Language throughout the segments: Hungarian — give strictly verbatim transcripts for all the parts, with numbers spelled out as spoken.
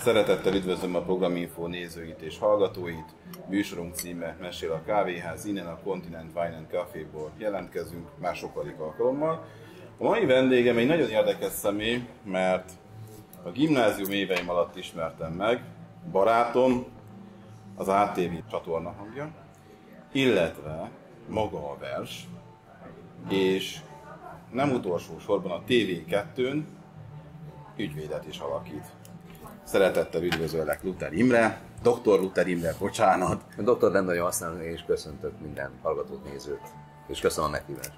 Szeretettel üdvözlöm a Programinfo nézőit és hallgatóit. Műsorunk címe Mesél a kávéház, innen a Continent Wine and Caféból jelentkezünk már sokadik alkalommal. A mai vendégem egy nagyon érdekes személy, mert a gimnázium éveim alatt ismertem meg, barátom, az á té vé csatorna hangja, illetve maga a vers, és nem utolsó sorban a té vé kettőn ügyvédet is alakít. Szeretettel üdvözöllek, Luther Imre, doktor Luther Imre, bocsánat. A doktor nem nagyon használom, és köszöntök minden hallgatót, nézőt, és köszönöm a meghívást.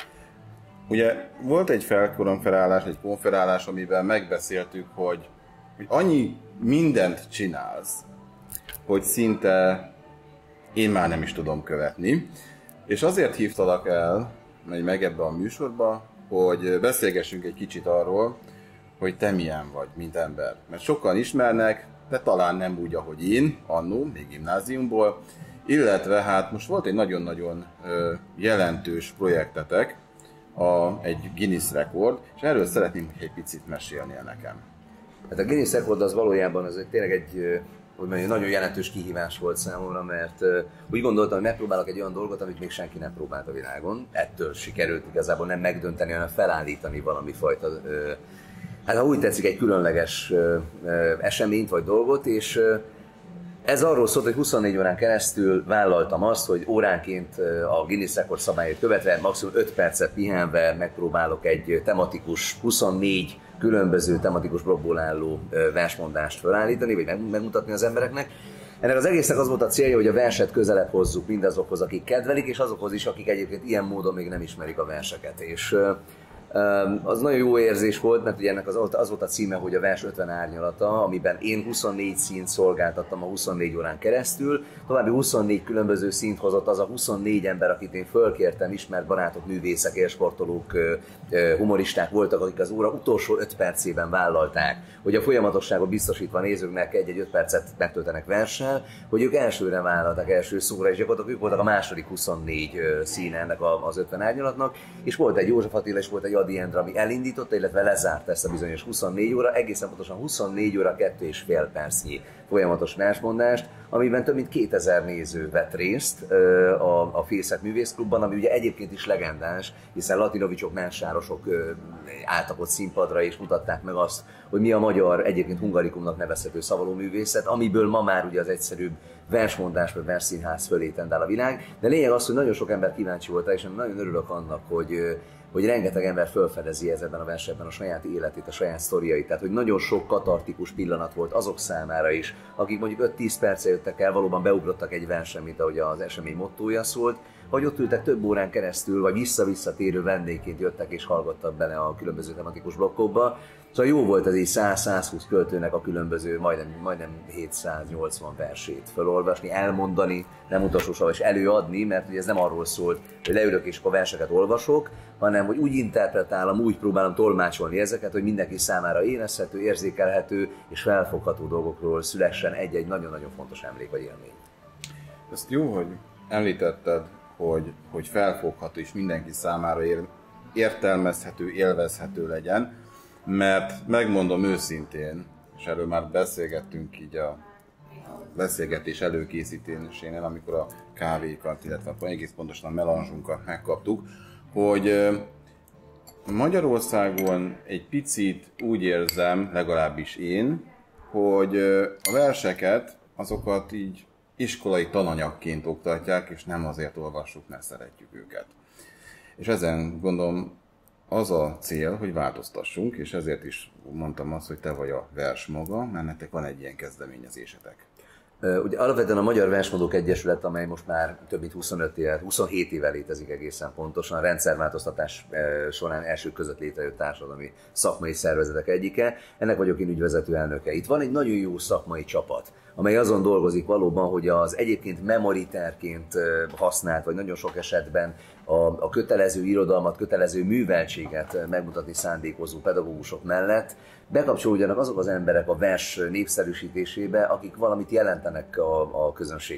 Ugye volt egy felkonferálás, egy konferálás, amiben megbeszéltük, hogy, hogy annyi mindent csinálsz, hogy szinte én már nem is tudom követni. És azért hívtalak el, megy meg ebbe a műsorba, hogy beszélgessünk egy kicsit arról, hogy te milyen vagy, mint ember. Mert sokan ismernek, de talán nem úgy, ahogy én, annó, még gimnáziumból. Illetve hát most volt egy nagyon-nagyon ö, jelentős projektetek, a, egy Guinness rekord, és erről szeretném, hogy egy picit mesélnél nekem. Hát a Guinness rekord az valójában az egy, tényleg egy, hogy mondjam, nagyon jelentős kihívás volt számomra, mert uh, úgy gondoltam, hogy megpróbálok egy olyan dolgot, amit még senki nem próbált a világon. Ettől sikerült igazából nem megdönteni, hanem felállítani valami fajta, uh, hát ha úgy tetszik, egy különleges uh, uh, eseményt vagy dolgot, és uh, ez arról szólt, hogy huszonnégy órán keresztül vállaltam azt, hogy óránként a Guinness rekord szabályait követve, maximum öt percet pihenve megpróbálok egy tematikus, huszonnégy különböző tematikus blokkból álló versmondást felállítani, vagy megmutatni az embereknek. Ennek az egésznek az volt a célja, hogy a verset közelebb hozzuk mindazokhoz, akik kedvelik, és azokhoz is, akik egyébként ilyen módon még nem ismerik a verseket. És az nagyon jó érzés volt, mert ugye ennek az, az volt a címe, hogy a vers ötven árnyalata, amiben én huszonnégy színt szolgáltattam a huszonnégy órán keresztül, további huszonnégy különböző színt hozott az a huszonnégy ember, akit én fölkértem, ismert barátok, művészek, élsportolók, humoristák voltak, akik az óra utolsó öt percében vállalták, hogy a folyamatosságot biztosítva nézőknek egy-egy öt percet megtöltenek verssel, hogy ők elsőre vállaltak, első szóra, és gyakorlatilag ők voltak a második huszonnégy színe ennek az ötven árnyalatnak, és volt egy József Attila, és volt egy Adi Endre, ami elindította, illetve lezárta ezt a bizonyos huszonnégy óra, egészen pontosan huszonnégy óra, kettő és fél percnyi folyamatos versmondást, amiben több mint kétezer néző vett részt a, a Fészek Művészklubban, ami ugye egyébként is legendás, hiszen latinovicsok, nánsárosok álltak ott színpadra és mutatták meg azt, hogy mi a magyar, egyébként hungarikumnak nevezhető szavalóművészet, amiből ma már ugye az egyszerűbb versmondás vagy versszínház fölé tendál a világ. De lényeg az, hogy nagyon sok ember kíváncsi volt, és nagyon örülök annak, hogy hogy rengeteg ember felfedezi ezekben a versekben a saját életét, a saját sztoriait. Tehát, hogy nagyon sok katartikus pillanat volt azok számára is, akik mondjuk öt-tíz perccel jöttek el, valóban beugrottak egy versen, mint ahogy az esemény mottója szólt, vagy ott ültek több órán keresztül, vagy vissza-visszatérő vendégként jöttek és hallgattak bele a különböző tematikus blokkokba. Szóval jó volt ez így száz-százhúsz költőnek a különböző, majdnem, majdnem hétszáznyolcvan versét felolvasni, elmondani, nem utolsó sorban és előadni, mert ugye ez nem arról szólt, hogy leülök és a verseket olvasok, hanem hogy úgy interpretálom, úgy próbálom tolmácsolni ezeket, hogy mindenki számára érezhető, érzékelhető és felfogható dolgokról szülessen egy-egy nagyon-nagyon fontos emlék vagy élmény. Ezt jó, hogy említetted, hogy, hogy felfogható és mindenki számára ér, értelmezhető, élvezhető legyen, mert megmondom őszintén, és erről már beszélgettünk így a beszélgetés előkészítésénél, amikor a kávékat, illetve egész pontosan a melanzsunkat megkaptuk, hogy Magyarországon egy picit úgy érzem, legalábbis én, hogy a verseket, azokat így iskolai tananyagként oktatják, és nem azért olvassuk, mert szeretjük őket. És ezen gondolom az a cél, hogy változtassunk, és ezért is mondtam azt, hogy te vagy a vers maga, mert nektek van egy ilyen kezdeményezésetek. Ugye alapvetően a Magyar Versmondók Egyesület, amely most már több mint huszonöt éve, huszonhét éve létezik egészen pontosan, a rendszerváltoztatás során első között létrejött társadalmi szakmai szervezetek egyike, ennek vagyok én ügyvezető elnöke. Itt van egy nagyon jó szakmai csapat, amely azon dolgozik valóban, hogy az egyébként memoriterként használt, vagy nagyon sok esetben a, a kötelező irodalmat, kötelező műveltséget megmutatni szándékozó pedagógusok mellett bekapcsolódjanak azok az emberek a vers népszerűsítésébe, akik valamit jelentenek a, a közönségnek.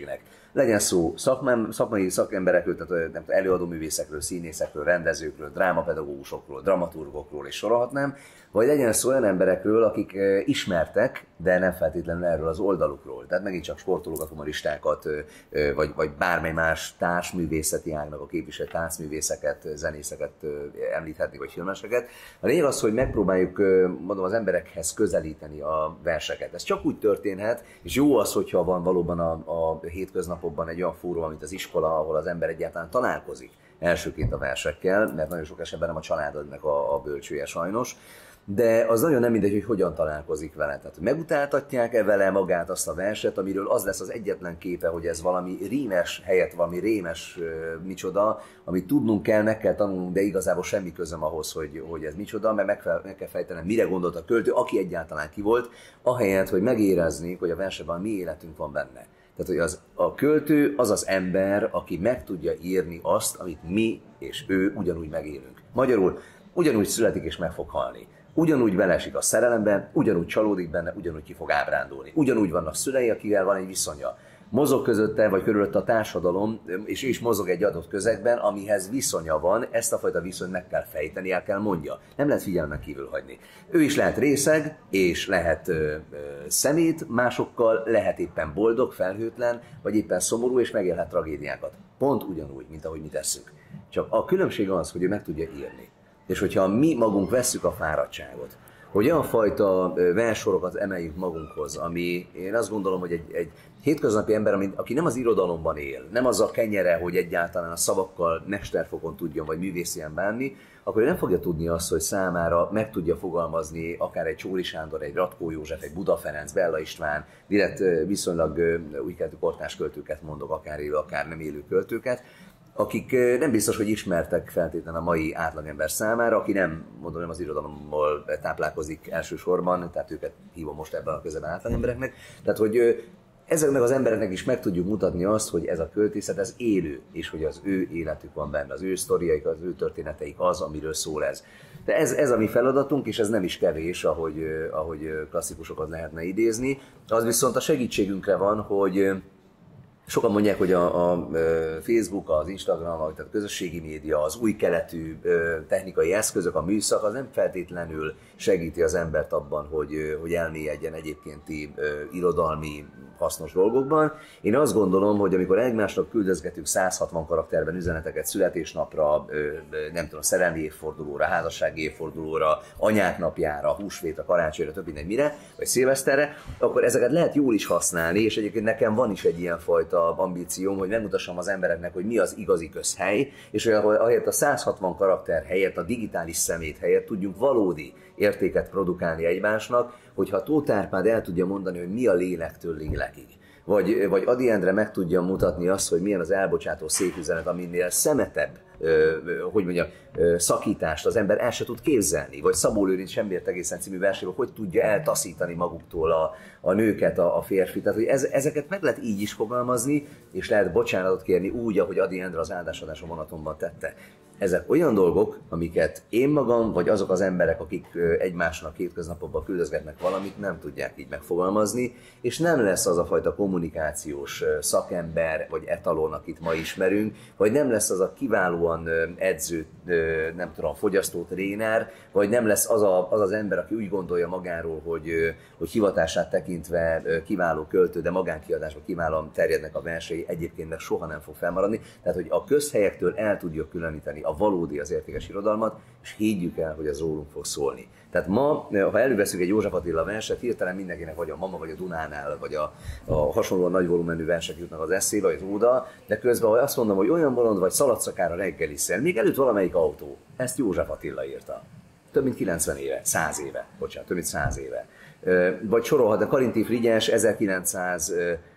Legyen szó szakmai, szakmai szakemberekről, tehát nem, előadó művészekről, színészekről, rendezőkről, drámapedagógusokról, dramaturgokról és sorolhatnám, vagy legyen szó olyan emberekről, akik ismertek, de nem feltétlenül erről az oldalukról. Tehát megint csak sportolókat, humoristákat, vagy, vagy bármely más társművészeti ágnak a képviselő táncművészeket, zenészeket említhetni, vagy filmeseket. A lényeg az, hogy megpróbáljuk, mondom, az emberekhez közelíteni a verseket. Ez csak úgy történhet, és jó az, hogyha van valóban a, a hétköznapokban egy olyan fórum, mint az iskola, ahol az ember egyáltalán találkozik elsőként a versekkel, mert nagyon sok esetben nem a családodnak a, a bölcsője sajnos. De az nagyon nem mindegy, hogy hogyan találkozik vele. Tehát megutáltatják-e vele magát azt a verset, amiről az lesz az egyetlen képe, hogy ez valami rímes helyett, valami rémes uh, micsoda, amit tudnunk kell, meg kell tanulnunk, de igazából semmi közöm ahhoz, hogy, hogy ez micsoda, mert meg, fel, meg kell fejtenem, mire gondolt a költő, aki egyáltalán ki volt, ahelyett, hogy megérezni, hogy a versben mi életünk van benne. Tehát, hogy az, a költő az az ember, aki meg tudja írni azt, amit mi és ő ugyanúgy megélünk. Magyarul ugyanúgy születik és meg fog halni. Ugyanúgy belesik a szerelemben, ugyanúgy csalódik benne, ugyanúgy ki fog ábrándulni. Ugyanúgy vannak szülei, akivel van egy viszonya. Mozog közötte, vagy körülötte a társadalom, és is mozog egy adott közegben, amihez viszonya van, ezt a fajta viszonyt meg kell fejteni, el kell mondja. Nem lehet figyelmen kívül hagyni. Ő is lehet részeg, és lehet ö, ö, szemét másokkal, lehet éppen boldog, felhőtlen, vagy éppen szomorú, és megélhet tragédiákat. Pont ugyanúgy, mint ahogy mi tesszük. Csak a különbség az, hogy ő meg tudja írni. És hogyha mi magunk vesszük a fáradtságot, hogy olyan fajta verssorokat emeljük magunkhoz, ami én azt gondolom, hogy egy, egy hétköznapi ember, aki nem az irodalomban él, nem az a kenyere, hogy egyáltalán a szavakkal mesterfokon tudjon, vagy művészien bánni, akkor ő nem fogja tudni azt, hogy számára meg tudja fogalmazni akár egy Csóri Sándor, egy Ratkó József, egy Buda Ferenc, Bella István, direkt viszonylag új keletű kortárs költőket mondok, akár élő, akár nem élő költőket, akik nem biztos, hogy ismertek feltétlenül a mai átlagember számára, aki nem, mondom, nem az irodalomból táplálkozik elsősorban, tehát őket hívom most ebben a közeben átlagembereknek. Tehát, hogy ezeknek az embereknek is meg tudjuk mutatni azt, hogy ez a költészet, ez élő, és hogy az ő életük van benne, az ő sztoriaik, az ő történeteik az, amiről szól ez. De ez, ez a mi feladatunk, és ez nem is kevés, ahogy, ahogy klasszikusokat lehetne idézni. Az viszont a segítségünkre van, hogy sokan mondják, hogy a, a Facebook, az Instagram, tehát a közösségi média, az új keletű technikai eszközök, a műszak, az nem feltétlenül segíti az embert abban, hogy, hogy elmélyedjen egyébkénti irodalmi hasznos dolgokban. Én azt gondolom, hogy amikor egymásnak küldözgetünk száz hatvan karakterben üzeneteket születésnapra, nem tudom, szerelmi évfordulóra, házassági évfordulóra, anyák napjára, húsvétra, karácsonyra, több minden mire, vagy szilveszterre, akkor ezeket lehet jól is használni, és egyébként nekem van is egy ilyen fajta ambícióm, hogy megmutassam az embereknek, hogy mi az igazi közhely, és hogy ahelyett a száz hatvan karakter helyett, a digitális szemét helyett tudjunk valódi értéket produkálni egymásnak, hogyha Tóth Árpád el tudja mondani, hogy mi a lélektől lélekig. Vagy, vagy Ady Endre meg tudja mutatni azt, hogy milyen az elbocsátó szép üzenet, aminél szemetebb, ö, hogy mondjam, ö, szakítást az ember el se tud képzelni. Vagy Szabó Lőrinc Semmiért egészen című verséből, hogy tudja eltaszítani maguktól a, a nőket, a, a férfit. Tehát, hogy ez, ezeket meg lehet így is fogalmazni, és lehet bocsánatot kérni úgy, ahogy Ady Endre az áldásadás a vonatomban tette. Ezek olyan dolgok, amiket én magam, vagy azok az emberek, akik egymásnak hétköznapokban küldözgetnek valamit, nem tudják így megfogalmazni, és nem lesz az a fajta kommunikációs szakember, vagy etalon, akit ma ismerünk, vagy nem lesz az a kiválóan edző, nem tudom, fogyasztó tréner, vagy nem lesz az, a, az az ember, aki úgy gondolja magáról, hogy, hogy hivatását tekintve kiváló költő, de magánkiadásban kiválóan terjednek a versei, egyébként meg soha nem fog felmaradni. Tehát, hogy a közhelyektől el tudjuk különíteni a valódi, az értékes irodalmat, és higgyük el, hogy ez rólunk fog szólni. Tehát ma, ha előveszünk egy József Attila verset, hirtelen mindenkinek vagy a Mama, vagy a Dunánál, vagy a, a hasonlóan nagy volumenű versek jutnak az eszébe, vagy Róda, de közben azt mondom, hogy olyan bolond vagy szaladszakára reggeliszel, még előtt valamelyik autó. Ezt József Attila írta. Több mint kilencven éve, száz éve, bocsánat, több mint száz éve. Vagy sorolhat, a Karinti Frigyes ezerkilencszáz,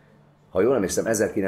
ha jól emlékszem,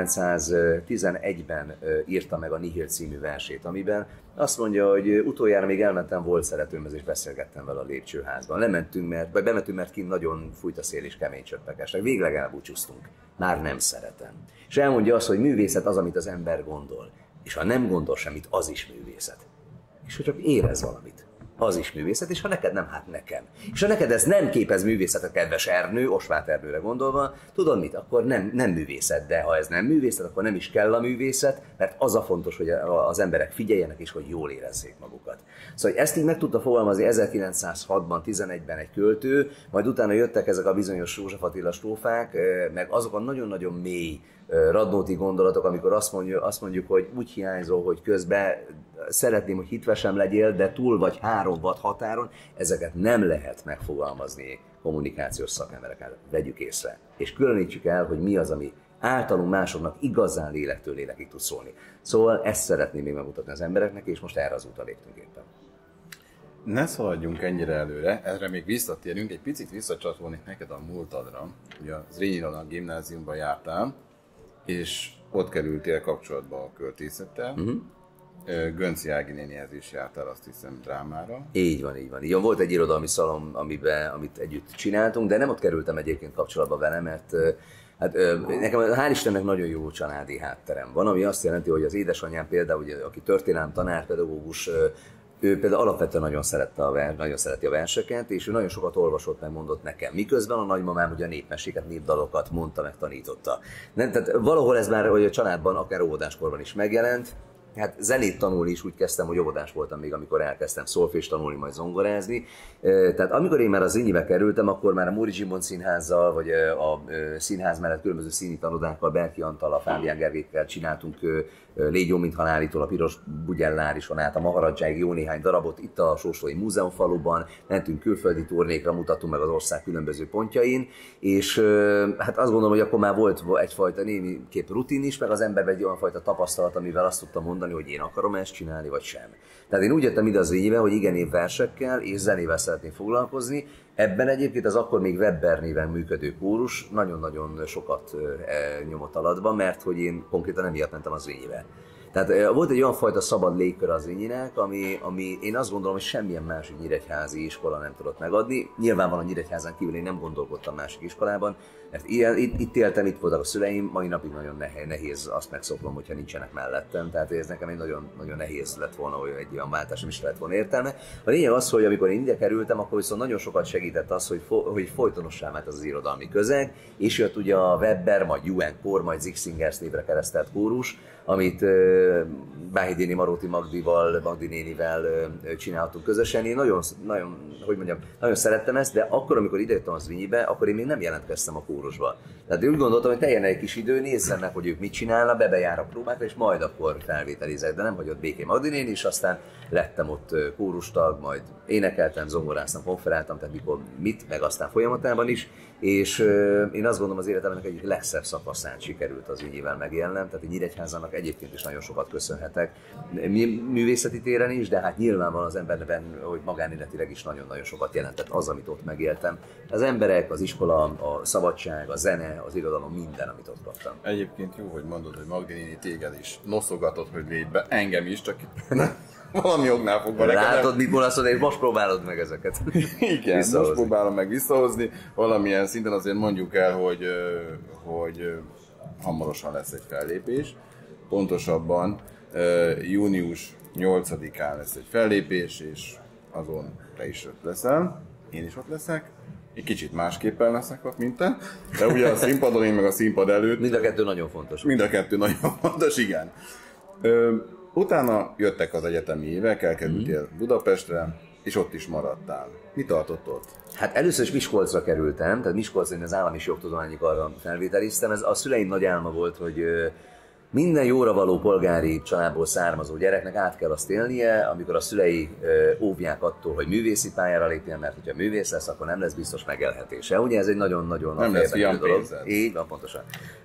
ezerkilencszáztizenegyben írta meg a Nihil című versét, amiben azt mondja, hogy utoljára még elmentem volt szeretőmhez, és beszélgettem vele a lépcsőházban. Lementünk, mert, vagy bementünk, mert kint nagyon fújt a szél és kemény csöppek estek. Végleg elbúcsúztunk. Már nem szeretem. És elmondja azt, hogy művészet az, amit az ember gondol. És ha nem gondol semmit, az is művészet. És hogy csak érez valamit. az is művészet, és ha neked nem, hát nekem. És ha neked ez nem képez művészetet, kedves Ernő, Osváth Ernőre gondolva, tudod mit, akkor nem, nem művészet, de ha ez nem művészet, akkor nem is kell a művészet, mert az a fontos, hogy az emberek figyeljenek, és hogy jól érezzék magukat. Szóval ezt így meg tudta fogalmazni ezerkilencszázhatban, tizenegyben egy költő, majd utána jöttek ezek a bizonyos József Attila strófák, meg azok a nagyon-nagyon mély Radnóti gondolatok, amikor azt mondjuk, azt mondjuk, hogy úgy hiányzol, hogy közben szeretném, hogy hitvesem legyél, de túl vagy három vad határon, ezeket nem lehet megfogalmazni kommunikációs szakemberekkel. Vegyük észre. És különítsük el, hogy mi az, ami általunk másoknak igazán lélektől lélekig tud szólni. Szóval ezt szeretném még megmutatni az embereknek, és most erre az útra léptünk éppen. Ne szaladjunk ennyire előre, erre még visszatérünk, egy picit visszacsatolnék neked a múltadra. Ugye a Zrínyi Roland gimnáziumban jártál, és ott kerültél kapcsolatba a költészettel. Uh-huh. Gönci Ági nénihez is jártál, azt hiszem, drámára. Így van, így van. Így van. Volt egy irodalmi szalon, amiben, amit együtt csináltunk, de nem ott kerültem egyébként kapcsolatba vele, mert hát, nekem hál' Istennek nagyon jó családi hátterem van, ami azt jelenti, hogy az édesanyám például, ugye, aki történelem tanár, pedagógus, ő például alapvetően nagyon, szerette a vers, nagyon szereti a verseket, és ő nagyon sokat olvasott, meg mondott nekem. Miközben a nagymamám ugye a népmeséket, népdalokat mondta, meg tanította. Nem, tehát valahol ez már hogy a családban, akár óvodáskorban is megjelent. Hát zenét tanulni is úgy kezdtem, hogy óvodás voltam még, amikor elkezdtem szolfést tanulni, majd zongorázni. Tehát amikor én már az Zrínyibe kerültem, akkor már a Móricz Zsigmond Színházzal, vagy a színház mellett különböző színi tanodákkal, Berki Antallal, Fábián Gergelyékkel csináltunk Légy jó, mint halálitól a Piros Bugyellárison át a Maharadzsáig jó néhány darabot, itt a Sóstói Múzeumfaluban, mentünk külföldi turnékra, mutattunk meg az ország különböző pontjain, és hát azt gondolom, hogy akkor már volt egyfajta némiképp rutin is, meg az emberben egy olyan fajta tapasztalat, amivel azt tudtam mondani, hogy én akarom ezt csinálni, vagy sem. Tehát én úgy jöttem ide az Zrínyibe, hogy igen, én versekkel és zenével szeretném foglalkozni. Ebben egyébként az akkor még Webber néven működő kórus nagyon-nagyon sokat nyomott alatba, mert hogy én konkrétan emiatt mentem az Zrínyibe. Tehát volt egy olyan fajta szabad légkör az Zrínyinek, ami, ami én azt gondolom, hogy semmilyen másik nyíregyházi iskola nem tudott megadni. Nyilván van a Nyíregyházán kívül, én nem gondolkodtam másik iskolában, mert itt, itt éltem, itt voltak a szüleim, mai napig nagyon nehéz azt megszoknom, hogyha nincsenek mellettem. Tehát ez nekem egy nagyon, nagyon nehéz lett volna, hogy egy olyan váltásom is lett volna értelme. A lényeg az, hogy amikor én ide kerültem, akkor viszont nagyon sokat segített az, hogy, fo- hogy folytonossá vált az, az irodalmi közeg, és jött ugye a Webber, majd U N Kor, majd Zig Singers névre keresztelt kórus, amit Báhidéni Maróti Magdival, Magdi nénivel csináltunk közösen. Én nagyon, nagyon, hogy mondjam, nagyon szerettem ezt, de akkor, amikor idejöttem az Zrínyibe, akkor én még nem jelentkeztem a kórusba. Tehát úgy gondoltam, hogy teljen egy kis idő, nézzem meg, hogy ők mit csinálnak, bebejár a próbákra, és majd akkor felvételizek, de nem hagyott békén Magdi néni, és aztán lettem ott kórustag, majd énekeltem, zongoráztam, konferáltam, tehát mikor mit, meg aztán folyamatában is, és én azt gondolom, az életemnek egyik legszebb szakaszán sikerült az Zrínyivel megélnem, tehát a Nyíregyházának egyébként is nagyon sokat köszönhetek, művészeti téren is, de hát nyilvánvalóan az emberben, hogy magánéletileg is nagyon-nagyon sokat jelentett az, amit ott megéltem. Az emberek, az iskola, a szabadság, a zene, az irodalom, minden, amit ott kaptam. Egyébként jó, hogy mondod, hogy Magdi néni téged is noszogatott, hogy légy be, engem is, csak valami jognál fogva. Látod, mit mondasz, és most próbálod meg ezeket. Igen, most próbálom meg visszahozni. Valamilyen szinten azért mondjuk el, hogy, hogy hamarosan lesz egy fellépés. Pontosabban június nyolcadikán lesz egy fellépés, és azon te is ott leszel, én is ott leszek. Egy kicsit másképpen leszek ott, mint te, de ugye a színpadon, én meg a színpad előtt. Mind a kettő nagyon fontos. Mind a kettő nagyon fontos, igen. Ö, utána jöttek az egyetemi évek, elkerültél mm. Budapestre, és ott is maradtál. Mi tartott ott? Hát először is Miskolcra kerültem, tehát Miskolcra én az állami jogtudományi karra felvételiztem. Ez a szüleim nagy álma volt, hogy minden jóra való polgári családból származó gyereknek át kell azt élnie, amikor a szülei óvják attól, hogy művészi pályára lépjen, mert hogyha művész lesz, akkor nem lesz biztos megélhetése. Ugye ez egy nagyon-nagyon nem lesz fiam pénzed. Így van, pontosan.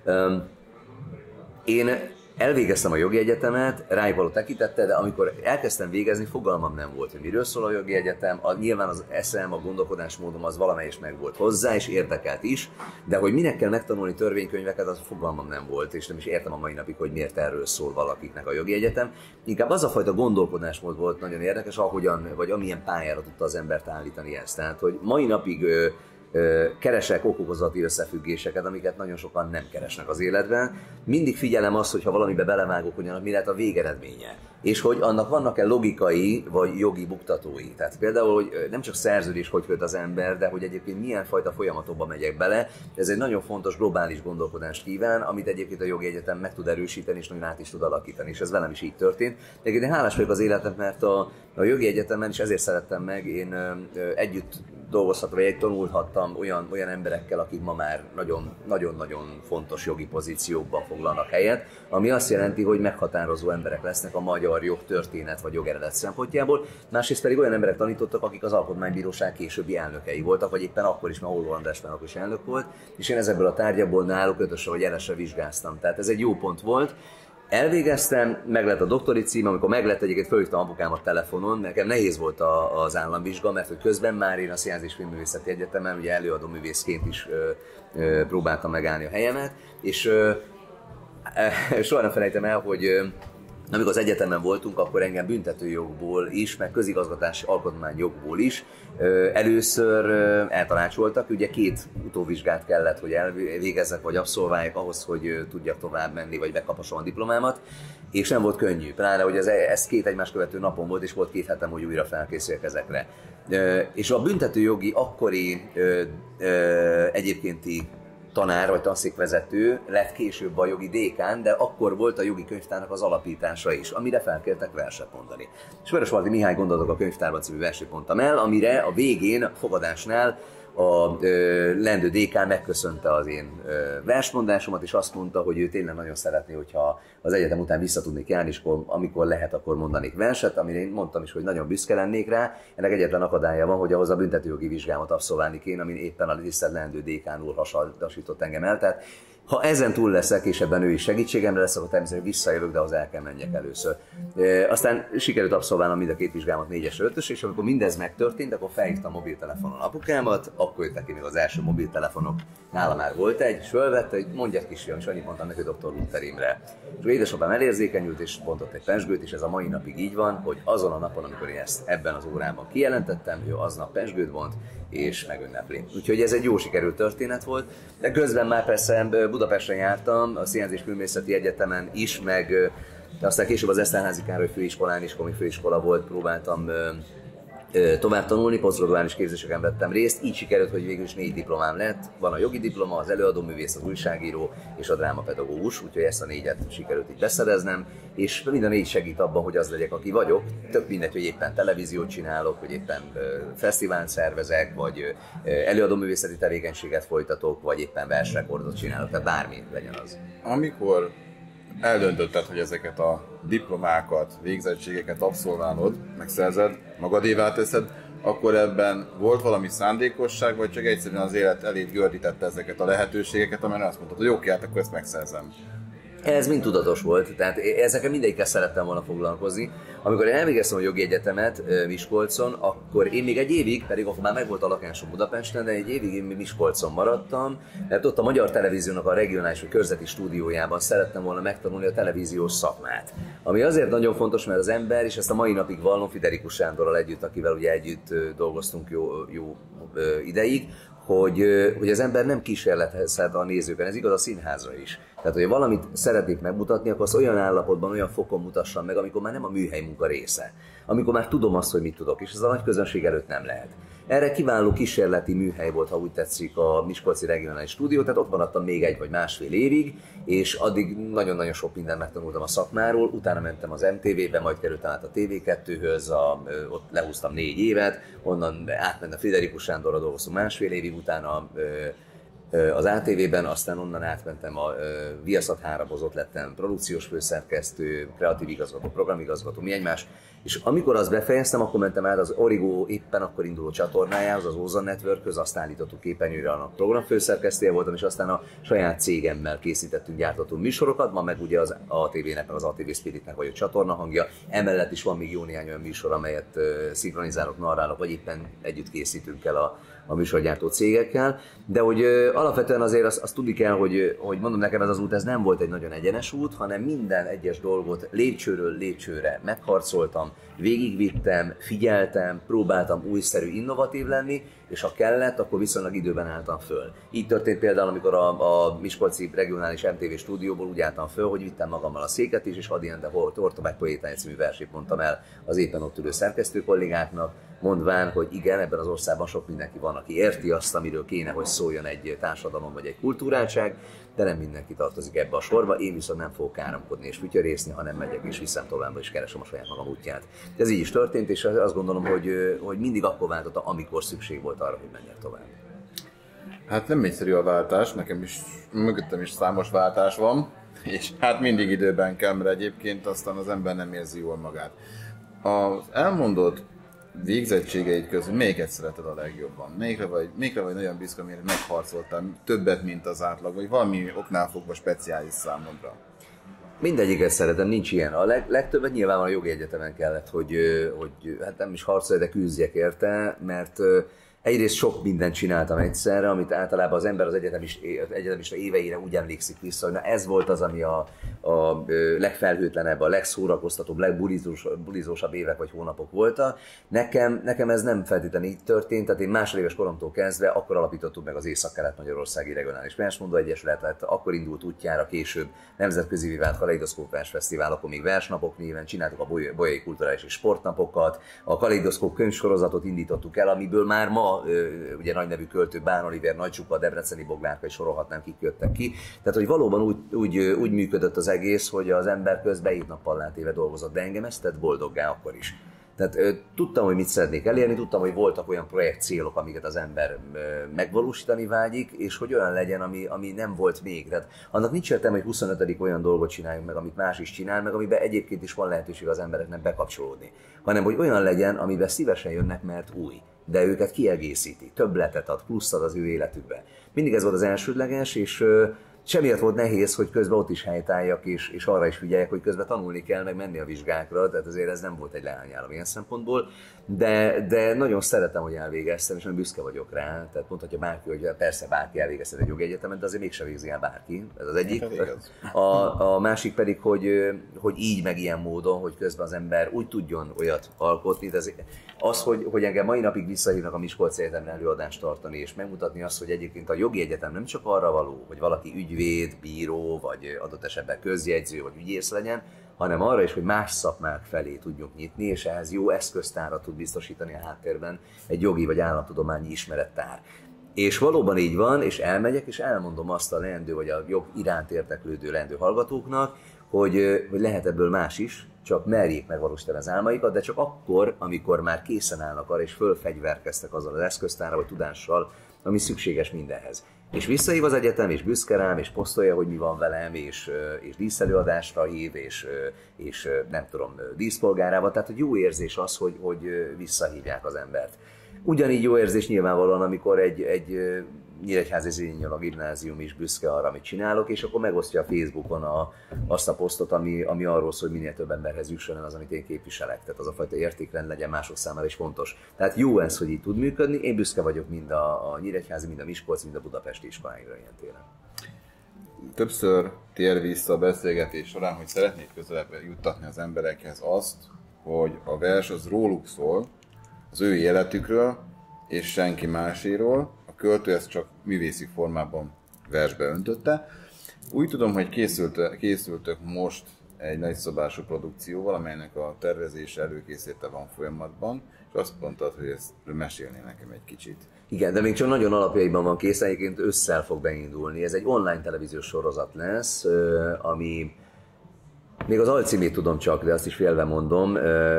Én elvégeztem a jogi egyetemet, rájuk való tekintette, de amikor elkezdtem végezni, fogalmam nem volt, hogy miről szól a jogi egyetem. A, nyilván az eszem, a gondolkodásmódom az valamelyes meg volt hozzá, és érdekelt is, de hogy minek kell megtanulni törvénykönyveket, az fogalmam nem volt, és nem is értem a mai napig, hogy miért erről szól valakiknek a jogi egyetem. Inkább az a fajta gondolkodásmód volt nagyon érdekes, ahogyan, vagy amilyen pályára tudta az embert állítani ezt. Tehát, hogy mai napig keresek okokozati összefüggéseket, amiket nagyon sokan nem keresnek az életben. Mindig figyelem azt, hogy ha valamibe belevágok, hogy annak mi lehet a végeredménye. És hogy annak vannak-e logikai vagy jogi buktatói. Tehát például, hogy nem csak szerződés, hogy köt az ember, de hogy egyébként milyen fajta folyamatokba megyek bele. Ez egy nagyon fontos globális gondolkodást kíván, amit egyébként a jogi egyetem meg tud erősíteni, és nagyon át is tud alakítani. És ez velem is így történt. De én hálás vagyok az életem, mert a, a jogi egyetemen is ezért szerettem meg, én ö, együtt dolgozhattam, vagy egy tanulhattam olyan, olyan emberekkel, akik ma már nagyon-nagyon fontos jogi pozíciókban foglalnak helyet, ami azt jelenti, hogy meghatározó emberek lesznek a magyar jogtörténet vagy jogeredet szempontjából, másrészt pedig olyan emberek tanítottak, akik az Alkotmánybíróság későbbi elnökei voltak, vagy éppen akkor is, mert Holló András már akkor is elnök volt, és én ezekből a tárgyakból náluk ötösre vagy elesre vizsgáztam. Tehát ez egy jó pont volt. Elvégeztem, meg lett a doktori cím, amikor meg lett, egyébként fölhívtam apukámat telefonon, nekem nehéz volt a, az államvizsga, mert hogy közben már én a Színház és Filmművészeti Egyetemen ugye előadó művészként is ö, ö, próbáltam megállni a helyemet, és ö, ö, soha nem felejtem el, hogy ö, amikor az egyetemen voltunk, akkor engem büntetőjogból is, meg közigazgatási alkotmányjogból is először eltanácsoltak. Ugye két utóvizsgát kellett, hogy elvégezzek vagy abszolváljak ahhoz, hogy tudjak tovább menni, vagy megkapasom a diplomámat, és nem volt könnyű. Pláne, hogy ez, ez két egymás követő napon volt, és volt két hetem, hogy újra felkészüljek ezekre. És a büntetőjogi akkori egyébkénti tanár vagy tanszékvezető lett később a jogi dékán, de akkor volt a jogi könyvtárnak az alapítása is, amire felkértek verset mondani. És Vörösmarty Mihály Gondolatok a könyvtárban című versét mondtam el, amire a végén, a fogadásnál a ö, lendő dékán megköszönte az én ö, versmondásomat, és azt mondta, hogy ő tényleg nagyon szeretné, hogyha az egyetem után vissza tudnék járni, és akkor, amikor lehet, akkor mondanék verset, amire én mondtam is, hogy nagyon büszke lennék rá. Ennek egyetlen akadálya van, hogy ahhoz a büntetőjogi vizsgámat abszolválni kéne, amin éppen a tisztelt lendő dékán úr hasadasított engem el. Tehát ha ezen túl leszek, és ebben ő is segítségemre lesz, akkor természetesen visszajövök, de ahhoz el kell menjek először. E, aztán sikerült abszolválnom mind a két vizsgámat, négyes, ötös, és amikor mindez megtörtént, akkor felhívtam mobiltelefonon apukámat, akkor jöttek ki még az első mobiltelefonok, nála már volt egy, és fölvette, hogy mondjad kisfiam, és annyit mondtam neki, hogy doktor Luther Imre. És édesapám elérzékenyült, és bontott egy pezsgőt, és ez a mai napig így van, hogy azon a napon, amikor én ezt ebben az órában kijelentettem, ő aznap pezsgőt bont, és megünnepli. Úgyhogy ez egy jó sikerült történet volt, de közben már persze Budapesten jártam, a Színház és Filmművészeti Egyetemen is, meg aztán később az Eszterházy Károly főiskolán is, komi főiskola volt, próbáltam tovább tanulni, posztgraduális képzéseken vettem részt, így sikerült, hogy végül is négy diplomám lett. Van a jogi diploma, az előadóművész, az újságíró és a drámapedagógus, úgyhogy ezt a négyet sikerült így beszereznem, és mind a négy segít abban, hogy az legyek, aki vagyok. Tök mindegy, hogy éppen televíziót csinálok, hogy éppen fesztivált szervezek, vagy előadóművészeti tevékenységet folytatok, vagy éppen versrekordot csinálok, tehát bármi legyen az. Amikor eldöntötted, hogy ezeket a diplomákat, végzettségeket abszolválod, megszerzed, magadévá teszed, akkor ebben volt valami szándékosság, vagy csak egyszerűen az élet elét gördítette ezeket a lehetőségeket, amelyre azt mondtad, hogy oké, hát akkor ezt megszerzem? Ez mind tudatos volt, tehát ezekkel mindegyikkel szerettem volna foglalkozni. Amikor én elvégeztem a jogi egyetemet Miskolcon, akkor én még egy évig, pedig akkor már megvolt a lakásom Budapesten, de egy évig én Miskolcon maradtam, mert ott a Magyar Televíziónak a regionális vagy körzeti stúdiójában szerettem volna megtanulni a televíziós szakmát. Ami azért nagyon fontos, mert az ember, és ezt a mai napig vallom Friderikus Sándorral együtt, akivel ugye együtt dolgoztunk jó, jó ideig, hogy, hogy az ember nem kísérletezhet a nézőkön, ez igaz a színházra is. Tehát, hogy valamit szeretnék megmutatni, akkor azt olyan állapotban, olyan fokon mutassam meg, amikor már nem a műhely munka része. Amikor már tudom azt, hogy mit tudok, és ez a nagy közönség előtt nem lehet. Erre kiváló kísérleti műhely volt, ha úgy tetszik, a Miskolci Regionális Stúdió, tehát ott maradtam még egy vagy másfél évig, és addig nagyon-nagyon sok mindent megtanultam a szakmáról, utána mentem az em té vé-be, majd kerültem át a té vé kettőhöz, a, ott lehúztam négy évet, onnan átmentem a Friderikus Sándorra, dolgoztam másfél évig, utána az á té vé-ben, aztán onnan átmentem a Viaszat háromhoz, ott lettem produkciós főszerkesztő, kreatív igazgató, programigazgató, mi egymás. És amikor azt befejeztem, akkor mentem át az Origo éppen akkor induló csatornájához, az Ózon Networkhöz, azt állítottuk képernyőre, a programfőszerkesztője voltam, és aztán a saját cégemmel készítettünk, gyártottunk műsorokat, ma meg ugye az á té vé-nek, az á té vé Spiritnek vagyok csatornahangja, emellett is van még jó néhány olyan műsor, amelyet szinkronizálok, narrálok, vagy éppen együtt készítünk el a a műsorgyártó cégekkel, de hogy ö, alapvetően azért azt, azt tudni kell, hogy, hogy mondom nekem ez az út, ez nem volt egy nagyon egyenes út, hanem minden egyes dolgot lépcsőről lépcsőre megharcoltam, csináltam. Végigvittem, figyeltem, próbáltam újszerű, innovatív lenni, és ha kellett, akkor viszonylag időben álltam föl. Így történt például, amikor a, a Miskolci regionális em té vé stúdióból úgy álltam föl, hogy vittem magammal a széket is, és Adi Ende Hortobágy poétája című versét mondtam el az éppen ott ülő szerkesztő kollégáknak, mondván, hogy igen, ebben az országban sok mindenki van, aki érti azt, amiről kéne, hogy szóljon egy társadalom vagy egy kultúráltság, de nem mindenki tartozik ebbe a sorba, én viszont nem fogok káromkodni és fütyörészni, hanem megyek és viszem tovább, és keresem a saját magam útját. Ez így is történt, és azt gondolom, hogy, hogy mindig akkor váltotta, amikor szükség volt arra, hogy menjek tovább. Hát nem egyszerű a váltás, nekem is, mögöttem is számos váltás van, és hát mindig időben kell, mert egyébként aztán az ember nem érzi jól magát. Az elmondott végzettségeid közül melyiket szereted a legjobban? Melyikre vagy, melyikre vagy nagyon büszke, amire megharcoltál többet, mint az átlag, vagy valami oknál fogva speciális számodra? Mindegyiket szeretem, nincs ilyen. A leg, legtöbbet nyilván a jogi egyetemen kellett, hogy, hogy hát nem is harcolja, de küzdjek érte, mert egyrészt sok mindent csináltam egyszerre, amit általában az ember az egyetemis, egyetemista éveire úgy emlékszik vissza, hogy na ez volt az, ami a, a legfelhőtlenebb, a legszórakoztatóbb, legbulizósabb évek vagy hónapok voltak. Nekem, nekem ez nem feltétlenül így történt, tehát én másodéves koromtól kezdve akkor alapítottuk meg az Észak-Kelet-Magyarországi Regionális Versmondó Egyesületet, akkor indult útjára később nemzetközi vált Kaleidoszkóp Versfesztivál, akkor még Versnapok néven csináltuk a Bolyai Kulturális és Sportnapokat, a Kaleidoszkóp könyvsorozatot indítottuk el, amiből már ma ugye nagy nevű költő Bán Oliver, Nagy Csupa, Debreceni Boglárka, és sorolhatnám, kik jöttek ki. Tehát, hogy valóban úgy, úgy, úgy működött az egész, hogy az ember közben hét nappal látéve dolgozott, de engem ezt tett boldoggá akkor is. Tehát ö, tudtam, hogy mit szeretnék elérni, tudtam, hogy voltak olyan projekt célok, amiket az ember ö, megvalósítani vágyik, és hogy olyan legyen, ami, ami nem volt még. Tehát annak nincs értelme, hogy huszonötödik olyan dolgot csináljunk meg, amit más is csinál, meg amiben egyébként is van lehetőség az embereknek bekapcsolódni. Hanem, hogy olyan legyen, amiben szívesen jönnek, mert új, de őket kiegészíti, többletet ad, plusz ad az ő életükbe. Mindig ez volt az elsődleges, és ö, semmiért volt nehéz, hogy közben ott is helytálljak, és, és arra is figyeljek, hogy közben tanulni kell, meg menni a vizsgákra, tehát azért ez nem volt egy leányálom ilyen szempontból, de, de nagyon szeretem, hogy elvégeztem, és nagyon büszke vagyok rá, tehát mondhatja bárki, hogy persze bárki elvégezte egy jogi egyetemet, de azért mégsem végzi el bárki, ez az egyik. A, a másik pedig, hogy, hogy így meg ilyen módon, hogy közben az ember úgy tudjon olyat alkotni, de az, az hogy, hogy engem mai napig visszahívnak a Miskolci Egyetemre előadást tartani, és megmutatni azt, hogy egyébként a jogi egyetem nem csak arra való, hogy valaki ügyvéd, bíró, vagy adott esetben közjegyző, vagy ügyész legyen, hanem arra is, hogy más szakmák felé tudjunk nyitni, és ehhez jó eszköztárat tud biztosítani a háttérben egy jogi vagy államtudományi ismerettár. És valóban így van, és elmegyek, és elmondom azt a leendő, vagy a jog iránt érdeklődő leendő hallgatóknak, hogy, hogy lehet ebből más is, csak merjék megvalósítani az álmaikat, de csak akkor, amikor már készen állnak arra, és fölfegyverkeztek azzal az eszköztárral, vagy tudással, ami szükséges mindenhez. És visszahív az egyetem, és büszke rám, és posztolja, hogy mi van velem, és, és díszelőadásra hív, és, és nem tudom, díszpolgárával. Tehát, hogy jó érzés az, hogy, hogy visszahívják az embert. Ugyanígy jó érzés nyilvánvalóan, amikor egy, egy Nyíregyházi Zényel a gimnázium is büszke arra, amit csinálok, és akkor megosztja a Facebookon a, azt a posztot, ami, ami arról szól, hogy minél több emberhez jusson el az, amit én képviselek. Tehát az a fajta értékrend legyen mások számára is fontos. Tehát jó ez, hogy így tud működni. Én büszke vagyok mind a, a Nyíregyházi, mind a Miskolci, mind a budapesti iskoláinkra ilyen téren. Többször tér vissza a beszélgetés során, hogy szeretnék közelebb juttatni az emberekhez azt, hogy a vers az róluk szól, az ő életükről, és senki máséról. A költő ezt csak művészi formában versbe öntötte. Úgy tudom, hogy készült, készültök most egy nagyszabású produkcióval, amelynek a tervezése, előkészítése van folyamatban, és azt mondtad, hogy ezt mesélnél nekem egy kicsit. Igen, de még csak nagyon alapjaiban van kész, egyébként ősszel fog beindulni. Ez egy online televíziós sorozat lesz, ami még az alcímét tudom csak, de azt is félve mondom,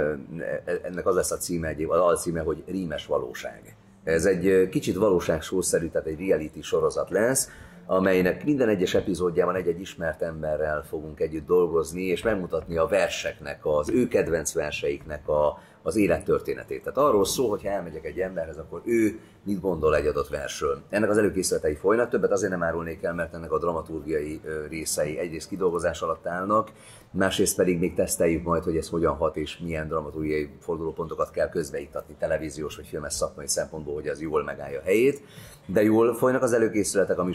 ennek az lesz a címe, egy, az alcíme, hogy Rímes valóság. Ez egy kicsit valóságsószerű, tehát egy reality sorozat lesz, amelynek minden egyes epizódjában egy-egy ismert emberrel fogunk együtt dolgozni, és megmutatni a verseknek, az ő kedvenc verseiknek a, az élettörténetét. Tehát arról szól, hogy ha elmegyek egy emberhez, akkor ő mit gondol egy adott versről. Ennek az előkészületei folynak, többet azért nem árulnék el, mert ennek a dramaturgiai részei egyrészt kidolgozás alatt állnak, másrészt pedig még teszteljük majd, hogy ez hogyan hat, és milyen dramaturgiai fordulópontokat kell közbeiktatni televíziós vagy filmes szakmai szempontból, hogy az jól megállja a helyét. De jól folynak az előkészületek, a műsor le van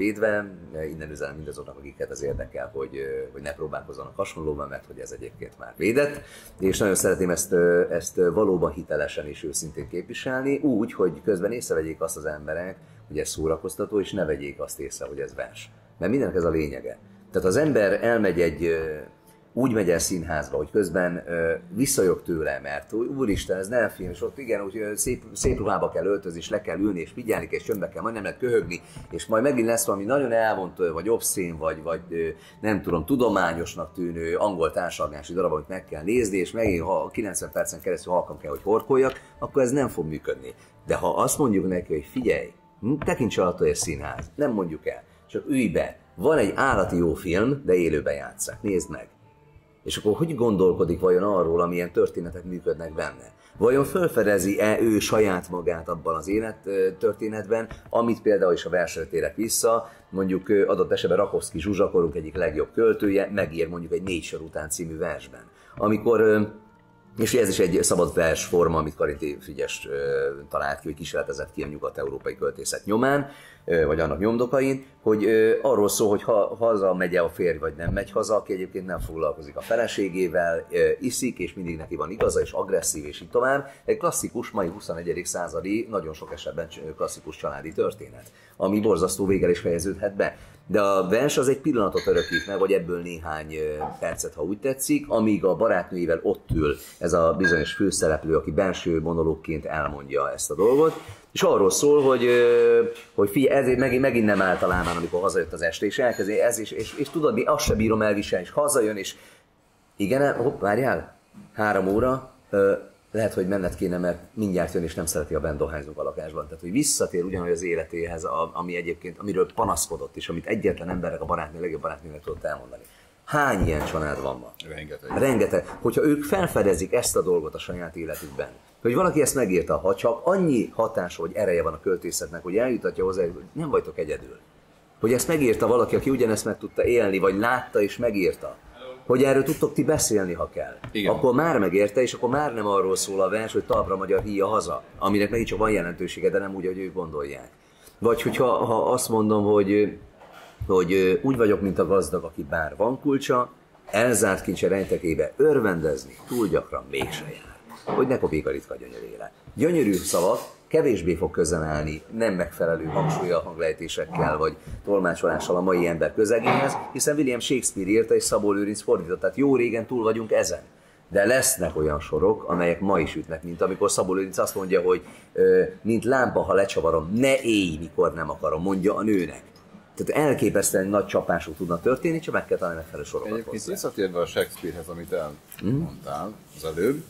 védve, innen üzenem mindazoknak, akiket ez érdekel, hogy, hogy ne próbálkozzanak hasonlóban, mert hogy ez egyébként már védett, és nagyon szeretném ezt, ezt valóban hitelesen és őszintén képviselni, úgy, hogy közben észrevegyék azt az emberek, hogy ez szórakoztató, és ne vegyék azt észre, hogy ez vers. Mert mindennek ez a lényege. Tehát az ember elmegy egy, úgy megy el színházba, hogy közben ö, visszajog tőle, mert úristen, ez nem film, és ott igen, úgy szép, szép ruhába kell öltözni, és le kell ülni, és figyelni, és csöndbe kell, majd nem lehet köhögni, és majd megint lesz valami nagyon elvont, vagy obszén, vagy, vagy nem tudom, tudományosnak tűnő angol társadalmi darab, amit meg kell nézni, és megint ha kilencven percen keresztül halkan kell, hogy horkoljak, akkor ez nem fog működni. De ha azt mondjuk neki, hogy figyelj, tekints alatt, hogy ez színház, nem mondjuk el, csak ülj be, van egy állati jó film, de élőben játsszák, nézd meg. És akkor hogy gondolkodik vajon arról, amilyen történetek működnek benne? Vajon felfedezi-e ő saját magát abban az élettörténetben, amit például is a versre térek vissza, mondjuk adott esetben Rakowski Zsuzsa, korunk egyik legjobb költője, megír mondjuk egy Négy sor után című versben. Amikor, és ez is egy szabad vers forma, amit Karinti Frigyes talált ki, vagy kísérletezett ki a nyugat-európai költészet nyomán, vagy annak nyomdokain, hogy arról szól, hogy ha haza megy a férj, vagy nem megy haza, aki egyébként nem foglalkozik a feleségével, iszik, és mindig neki van igaza, és agresszív, és így tovább. Egy klasszikus, mai huszonegyedik századi, nagyon sok esetben klasszikus családi történet, ami borzasztó véggel is fejeződhet be. De a vers az egy pillanatot örökít meg, vagy ebből néhány percet, ha úgy tetszik, amíg a barátnőivel ott ül ez a bizonyos főszereplő, aki belső monológként elmondja ezt a dolgot, és arról szól, hogy, hogy figyelj, ezért megint, megint nem általában, amikor hazajött az este, és elkezdi ez, és, és, és tudod, mi azt sem bírom elviselni, és hazajön, és igen, hopp, várjál, három óra, lehet, hogy menned kéne, mert mindjárt jön, és nem szereti, a bent dohányzunk a lakásban. Tehát, hogy visszatér ugyanúgy az életéhez, ami egyébként, amiről panaszkodott, és amit egyetlen emberek, a barátnő, a legjobb barátnőnek tudott elmondani. Hány ilyen család van ma? Rengeteg. Rengeteg. Hogyha ők felfedezik ezt a dolgot a saját életükben, hogy valaki ezt megírta, ha csak annyi hatása vagy ereje van a költészetnek, hogy eljutatja hozzá, hogy nem vagytok egyedül. Hogy ezt megírta valaki, aki ugyanezt meg tudta élni, vagy látta és megírta. Hogy erről tudtok ti beszélni, ha kell. Igen. Akkor már megérte, és akkor már nem arról szól a vers, hogy talpra magyar híja haza, aminek megint csak van jelentősége, de nem úgy, hogy ők gondolják. Vagy hogyha ha azt mondom, hogy, hogy úgy vagyok, mint a gazdag, aki bár van kulcsa, elzárt kincse rejtekébe örvendezni, túl gyakran mégse jár. Hogy ne kopik a ritka gyönyörére. Gyönyörű szavak, kevésbé fog közel állni nem megfelelő hangsúlya, hanglejtésekkel vagy tolmácsolással a mai ember közegéhez, hiszen William Shakespeare írta és Szabó Lőrinc fordított, tehát jó régen túl vagyunk ezen. De lesznek olyan sorok, amelyek ma is ütnek, mint amikor Szabó Lőrinc azt mondja, hogy mint lámpa, ha lecsavarom, ne élj, mikor nem akarom, mondja a nőnek. Tehát elképesztően nagy csapások tudnak történni, csak meg kell találni megfelelő sorokat hozzá. Egyébként visszatérve a Shakespearehez, amit elmondtál az előbb,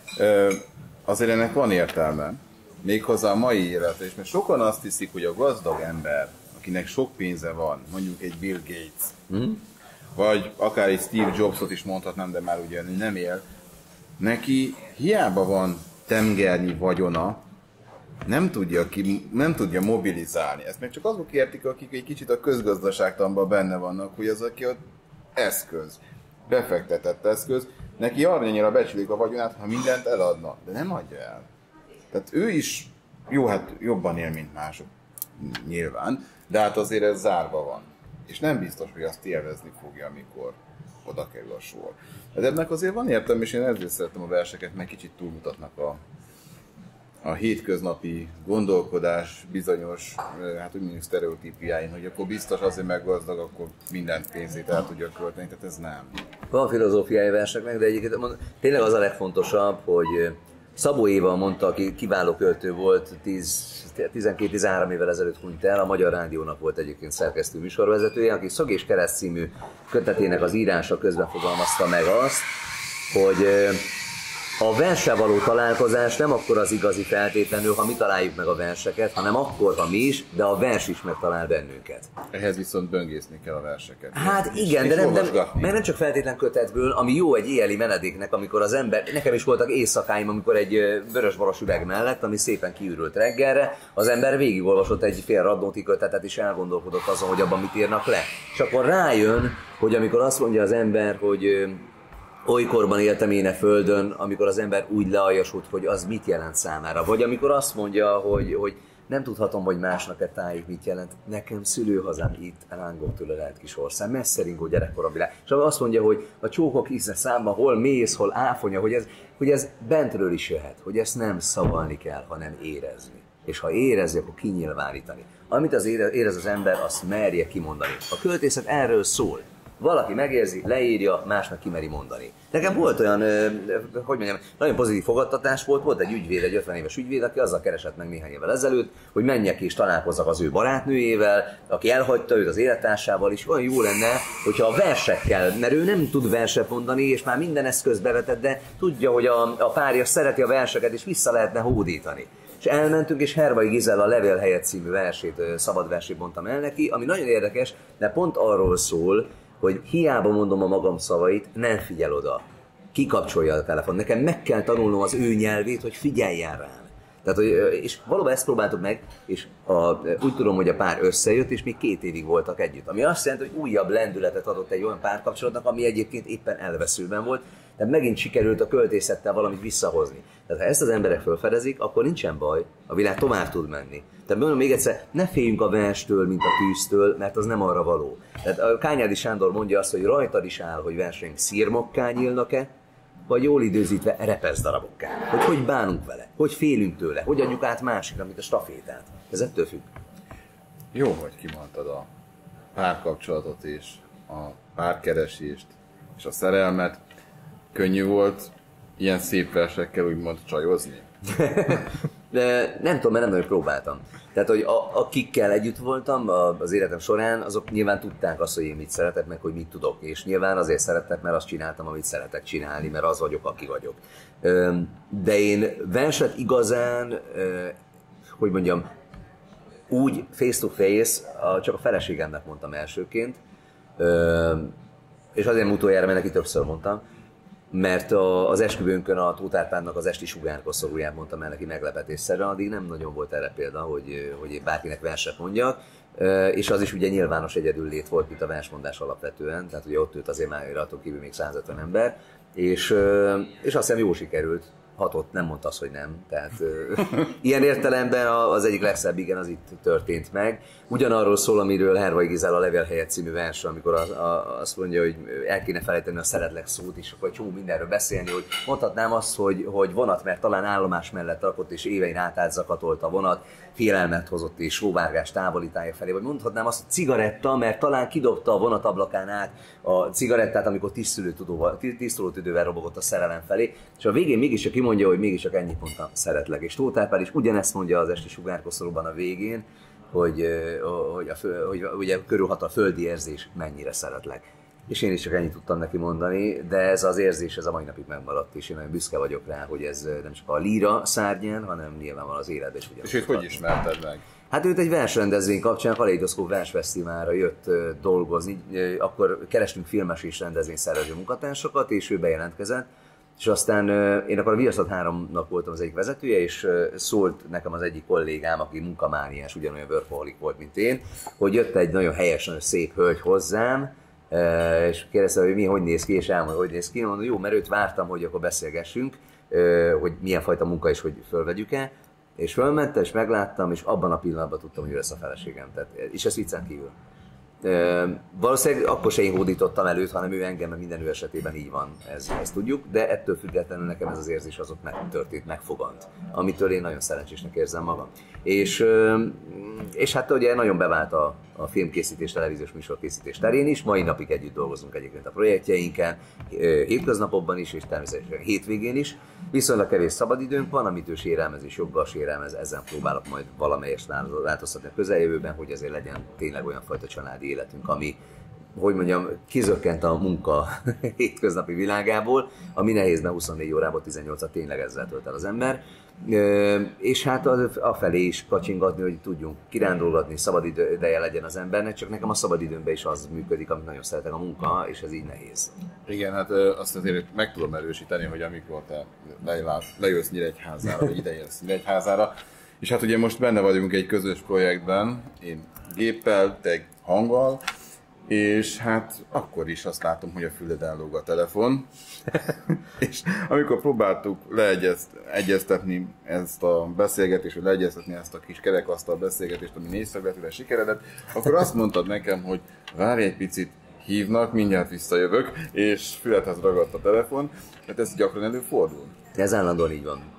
azért ennek van értelme. Méghozzá a mai életre is, mert sokan azt hiszik, hogy a gazdag ember, akinek sok pénze van, mondjuk egy Bill Gates, mm. vagy akár egy Steve Jobsot is mondhatnám, de már ugye nem él, neki hiába van temgernyi vagyona, nem tudja, ki, nem tudja mobilizálni. Ezt meg csak azok értik, akik egy kicsit a közgazdaságtanban benne vannak, hogy az, aki ott eszköz, befektetett eszköz, neki arra becsülik a vagyonát, ha mindent eladna, de nem adja el. Tehát ő is, jó, hát jobban él, mint mások, nyilván, de hát azért ez zárva van. És nem biztos, hogy azt élvezni fogja, amikor oda kerül a sor. De ennek azért van értelme, és én ezért szeretem a verseket, meg kicsit túlmutatnak a, a hétköznapi gondolkodás bizonyos, hát úgy mondjuk sztereotípiáin, hogy akkor biztos azért meg gazdag, akkor mindent pénzét el tudja költeni, tehát ez nem. Van filozófiai verseknek, de egyébként tényleg az a legfontosabb, hogy Szabó Éva mondta, aki kiváló költő volt, tizenkét-tizenhárom évvel ezelőtt hunyt el, a Magyar Rádiónak volt egyébként szerkesztő műsorvezetője, aki Szög és Kereszt című kötetének az írása közben fogalmazta meg azt, hogy a verssel való találkozás nem akkor az igazi feltétlenül, ha mi találjuk meg a verseket, hanem akkor, ha mi is, de a vers is megtalál bennünket. Ehhez viszont böngészni kell a verseket. Hát igen, és de nem, nem, mert nem csak feltétlen kötetből, ami jó egy éjjeli menedéknek, amikor az ember, nekem is voltak éjszakáim, amikor egy vörösboros üveg mellett, ami szépen kiürült reggelre, az ember végigolvasott egy fél Radnóti kötetet, és elgondolkodott azon, hogy abban mit írnak le. És akkor rájön, hogy amikor azt mondja az ember, hogy olykorban éltem én a földön, amikor az ember úgy lealjasult, hogy az mit jelent számára. Vagy amikor azt mondja, hogy, hogy Nem tudhatom, hogy másnak-e tájék mit jelent. Nekem szülőhazám itt, rángok tőle lehet kis ország, messze ringó gyerekkora világ. És azt mondja, hogy a csókok ízre számba, hol mész, hol áfonya, hogy ez, hogy ez bentről is jöhet, hogy ezt nem szavalni kell, hanem érezni. És ha érezi, akkor kinyilvánítani. Amit az érez az ember, azt merje kimondani. A költészet erről szól. Valaki megérzi, leírja, másnak kimeri mondani. Nekem volt olyan, hogy mondjam, nagyon pozitív fogadtatás volt, volt egy ügyvéd, egy ötven éves ügyvéd, aki azzal keresett meg néhány évvel ezelőtt, hogy menjek és találkozzak az ő barátnőjével, aki elhagyta őt az élettársával, és olyan jó lenne, hogyha a versekkel, mert ő nem tud verset mondani, és már minden eszköz bevetett, de tudja, hogy a, a párja szereti a verseket, és vissza lehetne hódítani. És elmentünk, és Hervai Gizella a Levél helyett című versét, szabad versét mondtam el neki, ami nagyon érdekes, de pont arról szól, hogy hiába mondom a magam szavait, nem figyel oda. Kikapcsolja a telefon. Nekem meg kell tanulnom az ő nyelvét, hogy figyeljen rám. Tehát, hogy, és valóban ezt próbáltuk meg, és a, úgy tudom, hogy a pár összejött, és még két évig voltak együtt. Ami azt jelenti, hogy újabb lendületet adott egy olyan párkapcsolatnak, ami egyébként éppen elveszőben volt, tehát megint sikerült a költészettel valamit visszahozni. Tehát ha ezt az emberek felfedezik, akkor nincsen baj, a világ tovább tud menni. Tehát mondom még egyszer, ne féljünk a verstől, mint a tűztől, mert az nem arra való. Tehát a Kányádi Sándor mondja azt, hogy rajtad is áll, hogy versenyünk szírmokká nyílnak-e, vagy jól időzítve repeszdarabokká. Hogy hogy bánunk vele, hogy félünk tőle, hogy adjuk át másikra, mint a stafétát. Ez ettől függ. Jó, hogy kimondtad a párkapcsolatot és a párkeresést és a szerelmet. Könnyű volt ilyen szép versekkel úgymond csajozni? De nem tudom, mert nem nagyon próbáltam. Tehát, hogy a, akikkel együtt voltam az életem során, azok nyilván tudták azt, hogy én mit szeretek, meg hogy mit tudok. És nyilván azért szerettek, mert azt csináltam, amit szeretek csinálni, mert az vagyok, aki vagyok. De én verset igazán, hogy mondjam, úgy face to face, csak a feleségemnek mondtam elsőként, és azért utoljára, mert neki többször mondtam, mert a, az esküvőnkön a Tóth Árpádnak az esti sugárkoszorúját mondtam el neki meglepetésszerűen, addig nem nagyon volt erre példa, hogy, hogy én bárkinek verset mondjak, és az is ugye nyilvános egyedüllét volt, mint a versmondás alapvetően, tehát ugye ott ült azért már rajtunk kívül még százötven ember, és, és azt hiszem jól sikerült, hatott, nem mondta azt, hogy nem. Tehát ilyen értelemben az egyik legszebb igen, az itt történt meg. Ugyanarról szól, amiről Hervai Gizella a Levél helyett című vers, amikor az, a, azt mondja, hogy el kéne felejteni a szeretlek szót, és akkor csomó mindenről beszélni, hogy mondhatnám azt, hogy, hogy vonat, mert talán állomás mellett rakott, és évein át átzakatolt a vonat, félelmet hozott és sóvárgást távolítája felé, vagy mondhatnám azt, hogy cigaretta, mert talán kidobta a vonat ablakán át a cigarettát, amikor tisztulótüdővel robogott a szerelem felé, és a végén mégis kimondja, hogy mégis csak ennyit mondtam, szeretlek. És Tóth Árpád is ugyanezt mondja az esti sugárkoszorúban a végén, hogy, hogy, a, hogy ugye körülhat a földi érzés, mennyire szeretlek. És én is csak ennyit tudtam neki mondani, de ez az érzés, ez a mai napig megmaradt, és én nagyon büszke vagyok rá, hogy ez nem csak a líra szárnyán, hanem nyilvánvalóan az életben is. És őt hogy ismerted meg? Hát őt egy versrendezvény kapcsán, Kaleidoszkóp versfesztiválra jött dolgozni, akkor kerestünk filmes és rendezvényszervező munkatársakat, és ő bejelentkezett. És aztán én akkor a Viaszat háromnak voltam az egyik vezetője, és szólt nekem az egyik kollégám, aki munkamániás, ugyanolyan workaholic volt, mint én, hogy jött egy nagyon helyes, nagyon szép hölgy hozzám, és kérdezte, hogy mi, hogy néz ki, és elmondta, hogy néz ki. Mondom, jó, mert őt vártam, hogy akkor beszélgessünk, hogy milyen fajta munka is, hogy fölvegyük-e. És fölmentem, és megláttam, és abban a pillanatban tudtam, hogy ő lesz a feleségem. Tehát, és ez viccen kívül. E, valószínűleg akkor se én hódítottam előtt, hanem ő engem, mert minden ő esetében így van, ez, ezt tudjuk, de ettől függetlenül nekem ez az érzés az ott megtörtént, megfogant, amitől én nagyon szerencsésnek érzem magam. És, és hát ugye nagyon bevált a, a filmkészítés, televíziós műsorkészítés terén is, mai napig együtt dolgozunk egyébként a projektjeinken, hétköznapokban is, és természetesen hétvégén is. Viszonylag kevés szabadidőnk van, amit ő sérelmez és joggal sérelmez, ezen próbálok majd valamelyest változtatni a közeljövőben, hogy azért legyen tényleg olyan fajta családi életünk, ami, hogy mondjam, kizökkent a munka hétköznapi világából, ami nehéz, mert huszonnégy órából tizennyolcat tényleg ezzel tölt el az ember. És hát afelé is kacsingatni, hogy tudjunk kirándulgatni, szabad ideje legyen az embernek, csak nekem a szabad időmben is az működik, amit nagyon szeretek, a munka, és ez így nehéz. Igen, hát azt azért meg tudom erősíteni, hogy amikor te lejössz Nyíregyházára, vagy ide jössz Nyíregyházára, és hát ugye most benne vagyunk egy közös projektben, én géppel, te hanggal, és hát akkor is azt látom, hogy a füleden lóg a telefon, és amikor próbáltuk leegyeztetni ezt a beszélgetést, vagy leegyeztetni ezt a kis kerekasztal beszélgetést, ami négy szögletűre sikeredett, akkor azt mondtad nekem, hogy várj egy picit, hívnak, mindjárt visszajövök, és fülethez ragadt a telefon, tehát ez gyakran előfordul. Ez állandóan így van.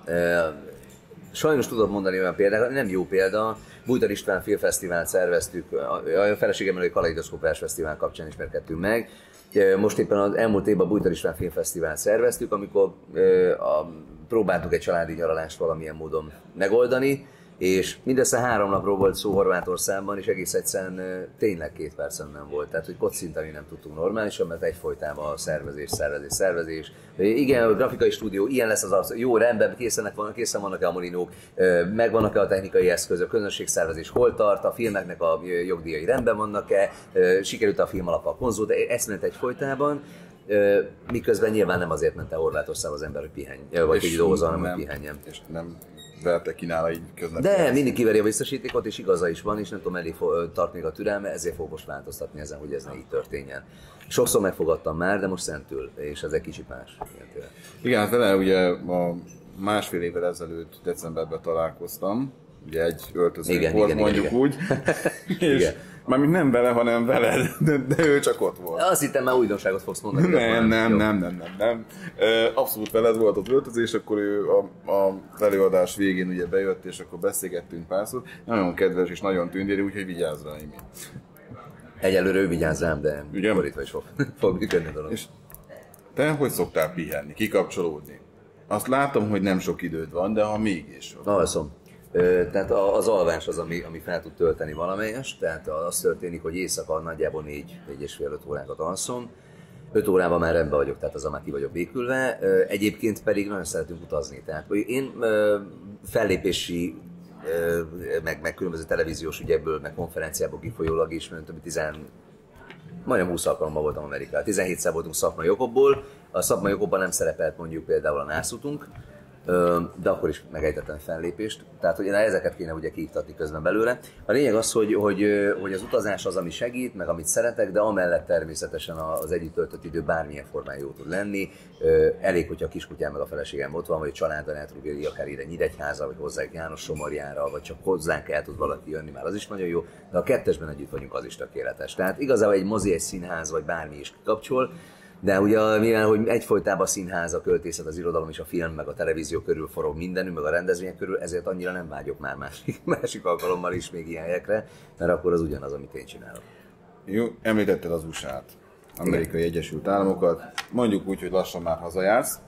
Sajnos tudod mondani olyan példát, nem jó példa. Bújtor István Filmfesztivált szerveztük, a feleségemmel a Kaleidoszkóp Versfesztivál kapcsán ismerkedtünk meg. Most éppen az elmúlt évben a Bújtor István Filmfesztivált szerveztük, amikor a, próbáltuk egy családi nyaralást valamilyen módon megoldani, és mindössze három napról volt szó Horvátországban, és egész egyszerűen tényleg két percen nem volt. Tehát, hogy kocintani nem tudtunk normálisan, mert egyfolytában a szervezés, szervezés, szervezés. Igen, a grafikai stúdió, ilyen lesz az arc, jó, rendben, készen, van, készen vannak-e a molinók, megvannak-e a technikai eszközök, közönségszervezés hol tart, a filmeknek a jogdíjai rendben vannak-e, sikerült a film alap a konzult, ezt ment egyfolytában. Miközben nyilván nem azért ment el Horvátországba az ember, hogy pihenj, vagy hogy dolgozzon, hanem hogy pihenjen. És nem verte ki nála így közben. De mindig kiveri a biztosítékot, és igaza is van, és nem tudom, elég tart még a türelme, ezért fog most változtatni ezen, hogy ez ne így történjen. Sokszor megfogadtam már, de most szentül, és ez egy kicsit más. Igen, hát vele ugye a másfél évvel ezelőtt decemberben találkoztam, ugye egy öltözőnk volt, igen, mondjuk igen, úgy, igen. És mármint nem vele, hanem veled, de, de ő csak ott volt. Azt hittem, már újdonságot fogsz mondani. Nem, nem, nem, nem, nem, nem. Abszolút veled volt az öltözés, akkor ő a, a előadás végén ugye bejött, és akkor beszélgettünk párszor. Nagyon kedves és nagyon tündéri, úgyhogy vigyázz rá, Imi. Egyelőre ő vigyázz rám, de fordítva is fog, fog működni a dolog. És te hogy szoktál pihenni, kikapcsolódni? Azt látom, hogy nem sok időd van, de ha mégis. Alszom. Tehát az alvás az, ami, ami fel tud tölteni valamelyest, tehát az történik, hogy éjszaka nagyjából négy és fél öt órákat alszom, öt órában már rendben vagyok, tehát azon már ki vagyok békülve, egyébként pedig nagyon szeretünk utazni. Tehát én fellépési, meg, meg különböző televíziós ügyekből, meg konferenciából kifolyólag is, mert több tizen, majdnem húsz alkalommal voltam Amerikában, tizenhétszer voltunk szakmai okokból, a szakmai okokban nem szerepelt mondjuk például a nászutunk, de akkor is megejtettem fellépést, tehát hogy ezeket kéne ugye kiiktatni közben belőle. A lényeg az, hogy, hogy, hogy az utazás az, ami segít, meg amit szeretek, de amellett természetesen az együtt töltött idő bármilyen formán jó tud lenni. Elég, hogyha a kiskutyám meg a feleségem ott van, vagy a családban el tudunk jönni, akár ide Nyíregyháza, vagy hozzánk János Somorjára, vagy csak hozzánk el tud valaki jönni, már az is nagyon jó, de a kettesben együtt vagyunk, az is tökéletes. Tehát igazából egy mozi, egy színház, vagy bármi is kapcsol. De ugye, mivel hogy egyfolytában a színház, a költészet, az irodalom és a film, meg a televízió körül forog mindenünk, meg a rendezvények körül, ezért annyira nem vágyok már másik, másik alkalommal is még ilyen helyekre, mert akkor az ugyanaz, amit én csinálok. Jó, említetted az u es á-t, Amerikai Egyesült Államokat, mondjuk úgy, hogy lassan már hazajársz,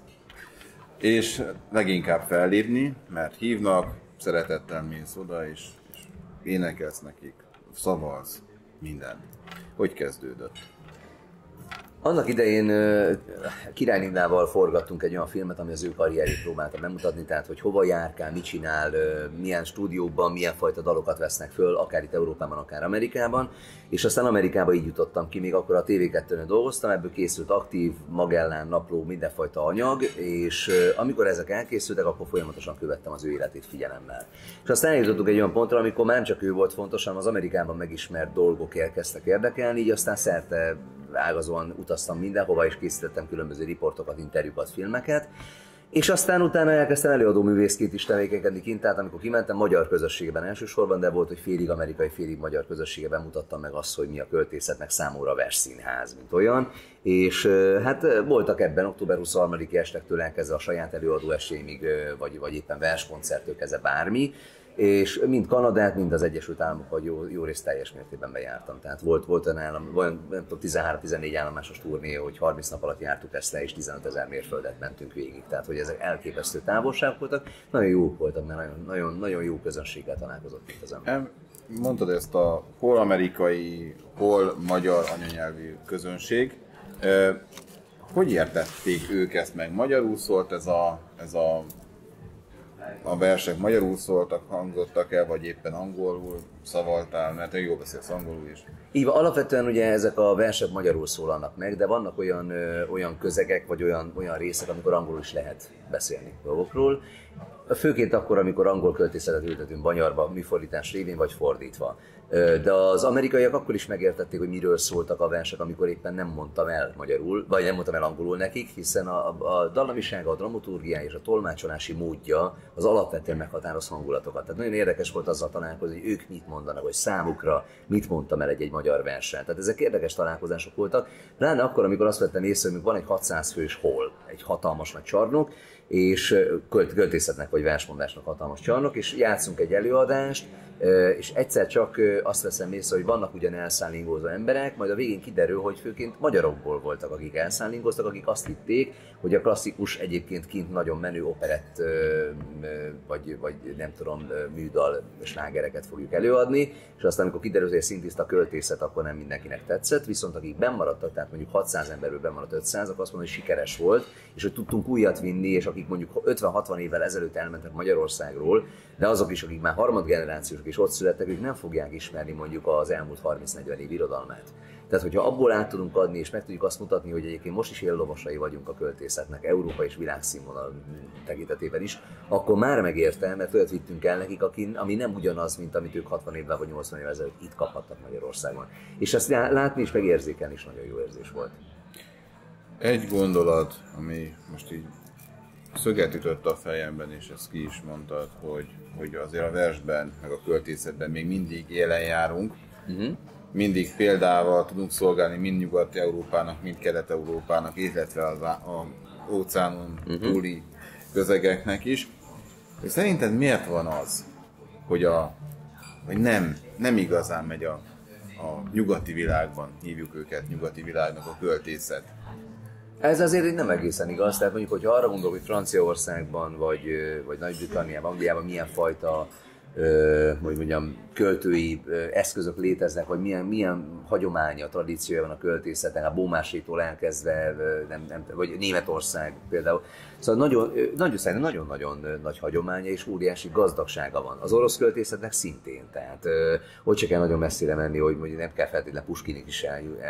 és leginkább fellépni, mert hívnak, szeretettel mész oda, és, és énekelsz nekik, szavalsz, minden. Hogy kezdődött? Annak idején Király Nindával forgattunk egy olyan filmet, ami az ő karrierjét próbálta bemutatni, tehát hogy hova járkál, mit csinál, milyen stúdiókban, milyen fajta dalokat vesznek föl, akár itt Európában, akár Amerikában. És aztán Amerikában így jutottam ki, még akkor a té vé kettőnél dolgoztam, ebből készült Aktív, Magellán, Napló, mindenfajta anyag, és amikor ezek elkészültek, akkor folyamatosan követtem az ő életét figyelemmel. És aztán eljutottunk egy olyan pontra, amikor már nem csak ő volt fontos, hanem az Amerikában megismert dolgok elkezdtek érdekelni, így aztán szerte ágazóan utaztam mindenhova, és készítettem különböző riportokat, interjúkat, filmeket. És aztán utána elkezdtem előadó művészként is tevékenykedni kint, tehát amikor kimentem magyar közösségben elsősorban, de volt, hogy félig amerikai, félig magyar közösségben mutattam meg azt, hogy mi a költészetnek számomra a versszínház, mint olyan. És hát voltak ebben október huszonharmadiki estektől elkezdve a saját előadó esélyig, vagy, vagy éppen verskoncerttől kezdve bármi. És mind Kanadát, mind az Egyesült Államok jó, jó részt teljes mértékben bejártam. Tehát volt, volt olyan, állam, olyan nem tudom, tizenhárom-tizennégy állomásos turné, hogy harminc nap alatt jártuk ezt le, és tizenötezer mérföldet mentünk végig. Tehát, hogy ezek elképesztő távolságok voltak, nagyon jók voltak, mert nagyon, nagyon, nagyon jó közönséggel találkozott itt az ember. Mondtad ezt a hol amerikai, hol magyar anyanyelvű közönség. Hogy értették ők ezt meg? Magyarul szólt ez a, ez a a versek magyarul szóltak, hangzottak el, vagy éppen angolul szavaltál, mert te jól beszélsz angolul is. Így van, alapvetően ugye ezek a versek magyarul szólalnak meg, de vannak olyan, ö, olyan közegek, vagy olyan, olyan részek, amikor angolul is lehet beszélni dolgokról. Főként akkor, amikor angol költészetet ültetünk magyarba, műfordítás révén, vagy fordítva. De az amerikaiak akkor is megértették, hogy miről szóltak a versek, amikor éppen nem mondtam el magyarul, vagy nem mondtam el angolul nekik, hiszen a, a dallamisága, a dramaturgiája és a tolmácsolási módja az alapvetően meghatároz hangulatokat. Tehát nagyon érdekes volt azzal találkozni, hogy ők mit mondanak, hogy számukra mit mondtam el egy-egy magyar versen. Tehát ezek érdekes találkozások voltak, pláne akkor, amikor azt vettem észre, hogy van egy hatszáz fős hall, egy hatalmas nagy csarnok, és költészetnek vagy versmondásnak hatalmas csarnok, és játszunk egy előadást, és egyszer csak azt veszem észre, hogy vannak ugyan elszállingózó emberek, majd a végén kiderül, hogy főként magyarokból voltak, akik elszállingoztak, akik azt hitték, hogy a klasszikus egyébként kint nagyon menő operett, vagy, vagy nem tudom, műdal slágereket fogjuk előadni, és aztán amikor kiderült, hogy a szintiszta költészet, akkor nem mindenkinek tetszett, viszont akik bennmaradtak, tehát mondjuk hatszáz emberből bennmaradt ötszáz, akkor azt mondom, hogy sikeres volt, és hogy tudtunk újat vinni, és akik mondjuk ötven-hatvan évvel ezelőtt elmentek Magyarországról, de azok is, akik már harmadgenerációsok és ott születtek, ők nem fogják ismerni mondjuk az elmúlt harminc-negyven év irodalmát. Tehát, hogyha abból át tudunk adni, és meg tudjuk azt mutatni, hogy egyébként most is éllovasai vagyunk a költészetnek, Európa és világszínvonal tekintetében is, akkor már megérte, mert olyat vittünk el nekik, ami nem ugyanaz, mint amit ők hatvan évvel vagy nyolcvan évvel ezelőtt itt kaphattak Magyarországon. És ezt látni és megérzékelni is nagyon jó érzés volt. Egy gondolat, ami most így szöget ütött a fejemben, és ezt ki is mondtad, hogy, hogy azért a versben, meg a költészetben még mindig élen járunk. Uh-huh. Mindig példával tudunk szolgálni mind Nyugat-Európának, mind Kelet-Európának, illetve az a óceánon uh-huh. túli közegeknek is. És szerinted miért van az, hogy, a, hogy nem, nem igazán megy a, a nyugati világban, hívjuk őket nyugati világnak a költészet? Ez azért nem egészen igaz, tehát mondjuk, hogyha arra gondolok, hogy Franciaországban, vagy, vagy Nagy-Britanniában, Angliában milyen fajta hogy mondjam, költői eszközök léteznek, vagy milyen, milyen hagyománya, tradíciója van a költészetnek, a Beaumarchais-tól elkezdve, nem, nem, vagy Németország például. Szóval nagyon, nagyon, szerintem nagyon-nagyon nagy hagyománya és óriási gazdagsága van. Az orosz költészetnek szintén, tehát hogy se kell nagyon messzire menni, hogy, hogy nem kell feltétlenül Pushkinig is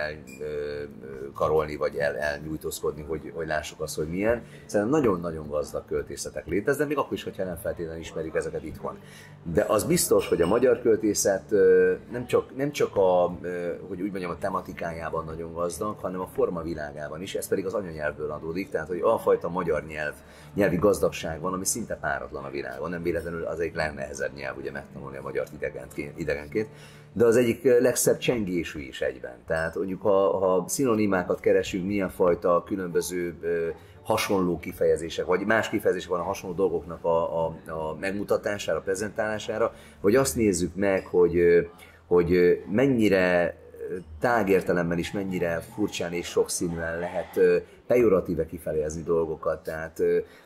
elkarolni, el, vagy el, elnyújtózkodni, hogy, hogy lássuk azt, hogy milyen. Szerintem nagyon-nagyon gazdag költészetek léteznek, még akkor is, hogyha nem feltétlenül ismerik ezeket itthon. De az biztos, hogy a magyar költészet nem csak, nem csak a, hogy úgy mondjam, a tematikájában nagyon gazdag, hanem a formavilágában is, ez pedig az anyanyelvből adódik, tehát hogy a fajta magyar nyelv, nyelvi gazdagság van, ami szinte páratlan a világon, nem véletlenül az egyik legnehezebb nyelv ugye megtanulni a magyart idegenként, idegenként, de az egyik legszebb csengésű is egyben. Tehát mondjuk, ha, ha szinonimákat keresünk, milyen fajta különböző hasonló kifejezések, vagy más kifejezések van a hasonló dolgoknak a, a, a megmutatására, a prezentálására, vagy azt nézzük meg, hogy, hogy mennyire tágértelemben is, mennyire furcsán és sokszínűen lehet pejoratíve kifejezni dolgokat. Tehát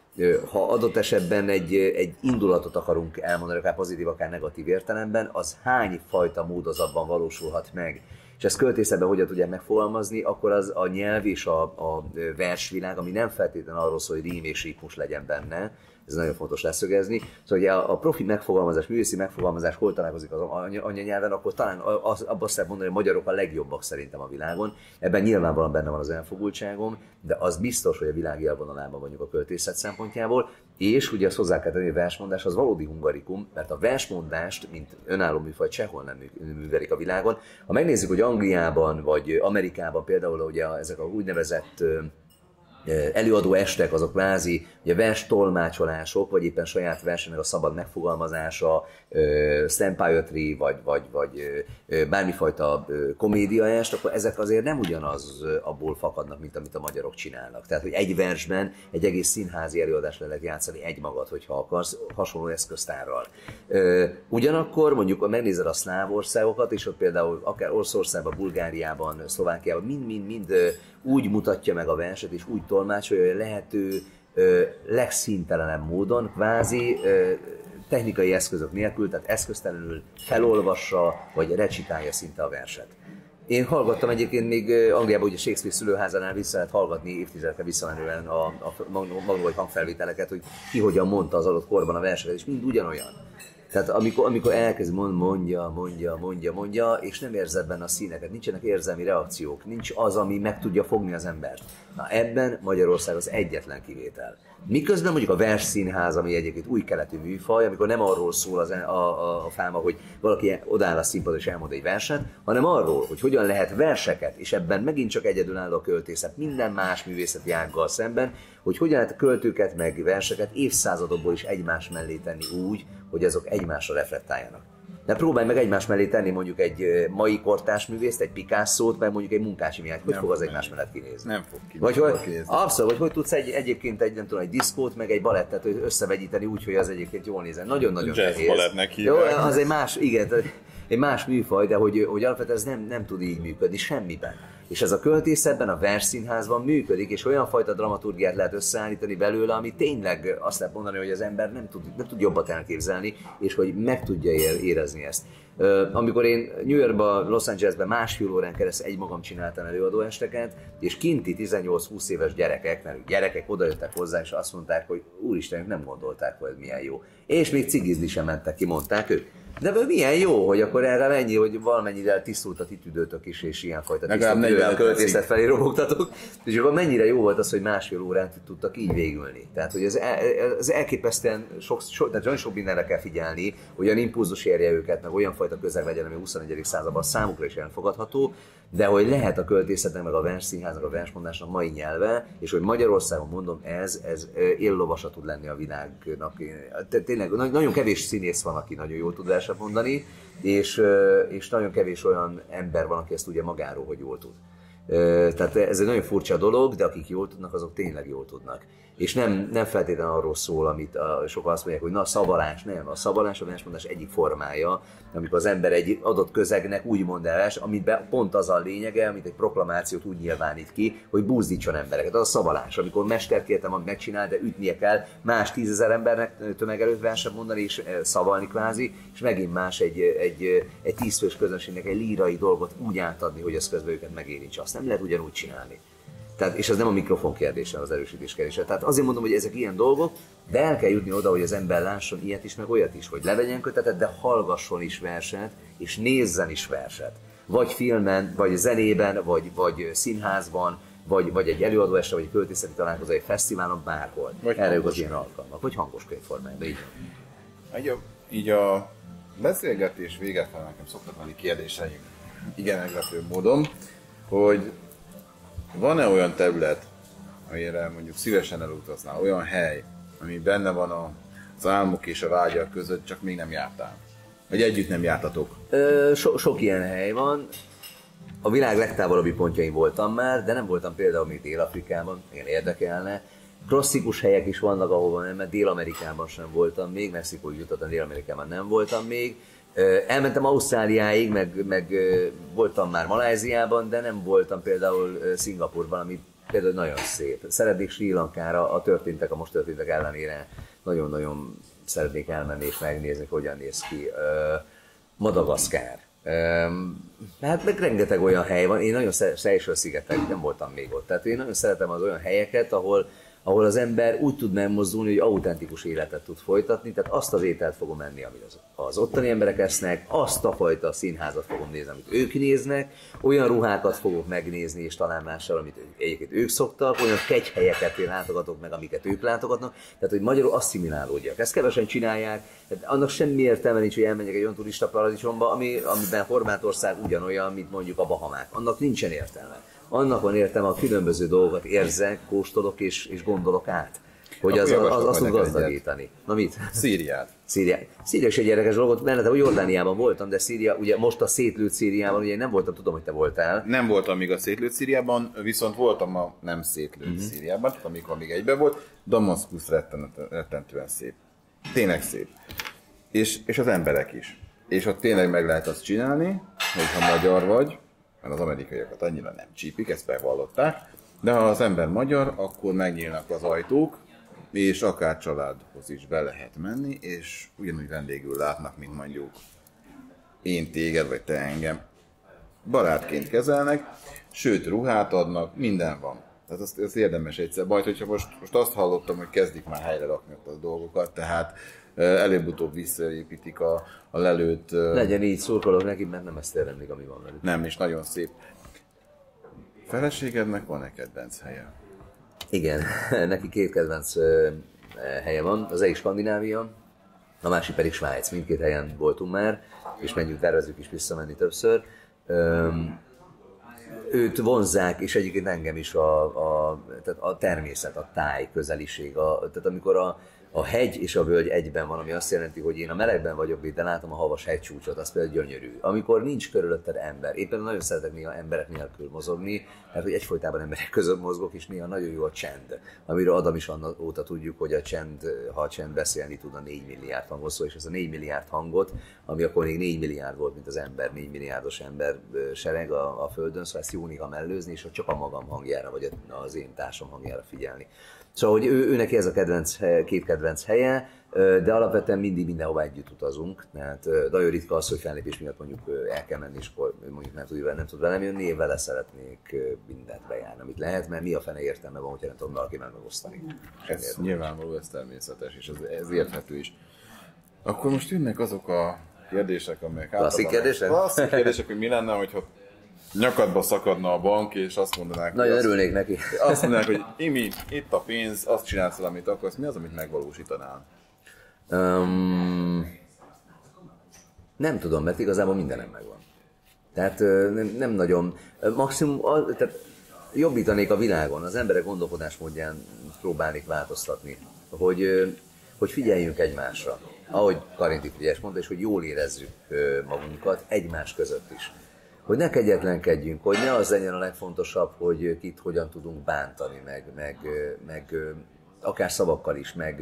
ha adott esetben egy, egy indulatot akarunk elmondani, akár pozitív, akár negatív értelemben, az hány fajta módozatban valósulhat meg. És ezt költészetben hogyan tudják megfogalmazni, akkor az a nyelv és a, a versvilág, ami nem feltétlenül arról szól, hogy rím és ritmus legyen benne, ez nagyon fontos leszögezni. Szóval ugye a profi megfogalmazás, művészi megfogalmazás hol találkozik az anyanyelven, akkor talán abban azt lehet mondani, hogy a magyarok a legjobbak szerintem a világon. Ebben nyilvánvalóan benne van az elfogultságom, de az biztos, hogy a világ élvonalában vagyunk a költészet szempontjából, és ugye azt hozzá kell tenni, hogy a versmondás az valódi hungarikum, mert a versmondást, mint önálló műfaj, sehol nem művelik a világon. Ha megnézzük, hogy Angliában vagy Amerikában például ugye ezek a úgynevezett előadó estek, azok kvázi ugye vers tolmácsolások, vagy éppen saját versenek a szabad megfogalmazása, slam poetry, vagy, vagy, vagy bármifajta komédiaest, akkor ezek azért nem ugyanaz abból fakadnak, mint amit a magyarok csinálnak. Tehát, hogy egy versben egy egész színházi előadást le lehet játszani egymagad, hogyha akarsz, hasonló eszköztárral. Ugyanakkor mondjuk megnézed a szláv országokat, és ott például akár Oroszországban, Bulgáriában, Szlovákiában mind-mind-mind úgy mutatja meg a verset, és úgy tolmácsolja, hogy lehető ö, legszintelenebb módon, kvázi ö, technikai eszközök nélkül, tehát eszköztelenül felolvassa, vagy recitálja szinte a verset. Én hallgattam egyébként még Angliában, ugye Shakespeare szülőházánál vissza lehet hallgatni évtizedekre visszamenően a, a magnói hangfelvételeket, hogy ki hogyan mondta az adott korban a verseket, és mind ugyanolyan. Tehát amikor, amikor elkezd mond, mondja, mondja, mondja, mondja, és nem érzed benne a színeket, nincsenek érzelmi reakciók, nincs az, ami meg tudja fogni az embert. Na ebben Magyarország az egyetlen kivétel. Miközben mondjuk a versszínház, ami egyébként új keletű műfaj, amikor nem arról szól az, a, a, a fáma, hogy valaki odáll a színpadon és elmond egy verset, hanem arról, hogy hogyan lehet verseket, és ebben megint csak egyedülálló a költészet, minden más művészeti ággal szemben, hogy hogyan lehet költőket meg verseket évszázadokból is egymás mellé tenni úgy, hogy azok egymásra reflektáljanak. De próbálj meg egymás mellé tenni mondjuk egy mai kortárs művészt, egy Picasso-t, meg mondjuk egy Munkácsi Mihályt. Hogy nem fog az egymás mellett kinézni? Nem fog kinézni. Vagy hogy, abszolút, vagy hogy tudsz egy, egyébként egy, nem tudom, egy diszkót, meg egy balettet összevegyíteni úgy, hogy az egyébként jól nézzen. Nagyon-nagyon jazz nehéz. balettnek Jó, hívják. az egy más, igen, egy más műfaj, de hogy, hogy alapvetően ez nem, nem tud így működni semmiben. És ez a költészetben, a versszínházban működik, és olyan fajta dramaturgiát lehet összeállítani belőle, ami tényleg azt lehet mondani, hogy az ember nem tud, nem tud jobbat elképzelni, és hogy meg tudja érezni ezt. Amikor én New Yorkban, Los Angelesben másfél órán keresztül egymagam csináltam előadóesteket, és kinti tizennyolc-húsz éves gyerekek, mert gyerekek odajöttek hozzá, és azt mondták, hogy úristen, nem gondolták, hogy ez milyen jó. És még cigizni sem mentek ki, mondták ők. De milyen jó, hogy akkor erre mennyi, hogy valamennyire tisztult a titüdőtök is, és ilyenfajta tisztult költészet felé robogtatok. És akkor mennyire jó volt az, hogy másfél órán tudtak így végülni. Tehát, hogy ez, ez elképesztően sok, sok, tehát nagyon sok mindenre kell figyelni, olyan impulzus érje őket, meg olyan fajta közeg legyen, ami a huszonegyedik században számukra is elfogadható, de hogy lehet a költészetnek, meg a versszínháznak, a versmondásnak mai nyelve, és hogy Magyarországon mondom, ez, ez éllovasa tud lenni a világnak. Tényleg nagyon kevés színész van, aki nagyon jól tud verset mondani, és, és nagyon kevés olyan ember van, aki ezt tudja magáról, hogy jól tud. Tehát ez egy nagyon furcsa dolog, de akik jól tudnak, azok tényleg jól tudnak. És nem, nem feltétlenül arról szól, amit a, sokan azt mondják, hogy na a szavalás, nem. A szavalás a versmondás egyik formája, amikor az ember egy adott közegnek úgy mond el, amiben pont az a lényege, amit egy proklamációt úgy nyilvánít ki, hogy buzdítson embereket. Az a szavalás, amikor mesterkértem, amit megcsinál, de ütnie kell más tízezer embernek tömeg előtt verset mondani és szavalni kvázi, és megint más egy, egy, egy tízfős közönségnek egy lírai dolgot úgy átadni, hogy ez közben őket megérintse. Azt nem lehet ugyanúgy csinálni. Tehát, és ez nem a mikrofon kérdése, az erősítés kérdése. Tehát azért mondom, hogy ezek ilyen dolgok, de el kell jutni oda, hogy az ember lásson ilyet is, meg olyat is, hogy levegyen kötetet, de hallgasson is verset, és nézzen is verset. Vagy filmen, vagy zenében, vagy, vagy színházban, vagy, vagy egy előadóestre, vagy egy költészeti találkozó, egy fesztiválon, bárhol. Vagy erre az ilyen alkalmak, vagy hangos könyvformájában, így. Így a, így a beszélgetés vége fel nekem szoktak lenni kérdéseim, igen meglepő módon, hogy van-e olyan terület, amire mondjuk szívesen elutaznál, olyan hely, ami benne van a, az álmok és a vágyak között, csak még nem jártál? Vagy együtt nem jártatok? Ö, so, sok ilyen hely van. A világ legtávolabbi pontjain voltam már, de nem voltam például még Dél-Afrikában, igen érdekelne. Klasszikus helyek is vannak, ahova nem, mert Dél-Amerikában sem voltam még, Mexikóig jutottam, Dél-Amerikában nem voltam még. Elmentem Ausztráliáig, meg, meg voltam már Maláziában, de nem voltam például Szingapurban, ami például nagyon szép. Szeretnék Srí Lankára, a történtek, a most történtek ellenére nagyon-nagyon szeretnék elmenni és megnézni, hogyan néz ki. Madagaszkár. Hát meg rengeteg olyan hely van, én nagyon Seychelles-szigetek, nem voltam még ott. Tehát én nagyon szeretem az olyan helyeket, ahol ahol az ember úgy tud megmozdulni, hogy autentikus életet tud folytatni, tehát azt az ételt fogom enni, amit az, az ottani emberek esznek, azt a fajta színházat fogom nézni, amit ők néznek, olyan ruhákat fogok megnézni, és talán mással, amit egyébként ők szoktak, olyan kegyhelyeket én látogatok meg, amiket ők látogatnak, tehát hogy magyarul asszimilálódjak. Ezt kevesen csinálják, tehát annak semmi értelme nincs, hogy elmenjek egy olyan turista paradicsomba, ami, amiben Horvátország ugyanolyan, mint mondjuk a Bahamák. Annak nincsen értelme. Annak van értelme, a különböző dolgokat érzek, kóstolok és, és gondolok át. Hogy az, az, az, azt tud gazdagítani. Na mit? Szíriát. Szíria. Szíria is egy érdekes dolgot, mert hogy Jordániában voltam, de Szíria, ugye most a szétlőtt Szíriában, ugye nem voltam, tudom, hogy te voltál. Nem voltam még a szétlőtt Szíriában, viszont voltam a nem szétlőtt mm-hmm. Szíriában, amikor még egyben volt. Damaszkusz rettentően szép. Tényleg szép. És, és az emberek is. És ott tényleg meg lehet azt csinálni, hogyha magyar vagy, mert az amerikaiakat annyira nem csípik, ezt felvallották, de ha az ember magyar, akkor megnyílnak az ajtók, és akár családhoz is be lehet menni, és ugyanúgy vendégül látnak, mint mondjuk én téged, vagy te engem. Barátként kezelnek, sőt ruhát adnak, minden van. Tehát azt, azt érdemes egyszer. Bajt, hogyha most, most azt hallottam, hogy kezdik már helyre rakni a dolgokat, tehát előbb-utóbb visszaépítik a, a lelőtt... Legyen így, szurkolok neki, mert nem ezt élvenik, ami van velük. Nem, és nagyon szép. Feleségednek van-e kedvenc helye? Igen, neki két kedvenc helye van, az egyik Skandinávia, a másik pedig Svájc. Mindkét helyen voltunk már, és menjünk, tervezzük is visszamenni többször. Öm, őt vonzzák, és egyébként engem is a, a, tehát a természet, a táj, közeliség. A, tehát amikor a, a hegy és a völgy egyben van, ami azt jelenti, hogy én a melegben vagyok, de látom a havas hegycsúcsot, az például gyönyörű. Amikor nincs körülötted ember, éppen nagyon szeretek néha emberek nélkül mozogni, mert hogy egyfolytában emberek között mozgok, és néha nagyon jó a csend. Amiről Adam is annak óta tudjuk, hogy a csend, ha a csend beszélni tud, a négy milliárd hanghoz szól, és ez a négy milliárd hangot, ami akkor még négy milliárd volt, mint az ember, négy milliárdos ember sereg a, a Földön, szóval ezt jó néha mellőzni, és csak a magam hangjára, vagy az én társam hangjára figyelni. Szóval, hogy ő, ő neki ez a kedvenc, két kedvenc helye, de alapvetően mindig mindenhova együtt utazunk. Tehát nagyon ritka az, hogy fellépés miatt mondjuk el kell menni, és akkor mondjuk nem tud, nem tud velem jönni, én vele szeretnék mindent bejárni, amit lehet, mert mi a fene értelme van, hogyha nem tudom valakivel megosztani. Ez nyilvánvaló, ez természetes, és ez, ez érthető is. Akkor most jönnek azok a kérdések, amelyek klasszik kérdések? Klasszik kérdések, hogy mi lenne, hogyha nyakadba szakadna a bank, és azt mondanák, nagyon örülnék neki. Azt mondanák, hogy Imi, itt a pénz, azt csinálsz, amit akarsz, mi az, amit megvalósítanál? Um, nem tudom, mert igazából mindenem megvan. Tehát nem, nem nagyon, maximum, tehát jobbítanék a világon, az emberek gondolkodásmódján próbálnék változtatni, hogy, hogy figyeljünk egymásra. Ahogy Karinti Frigyes mondta, és hogy jól érezzük magunkat egymás között is. Hogy ne kegyetlenkedjünk, hogy ne az legyen a legfontosabb, hogy kit hogyan tudunk bántani, meg, meg, meg akár szavakkal is, meg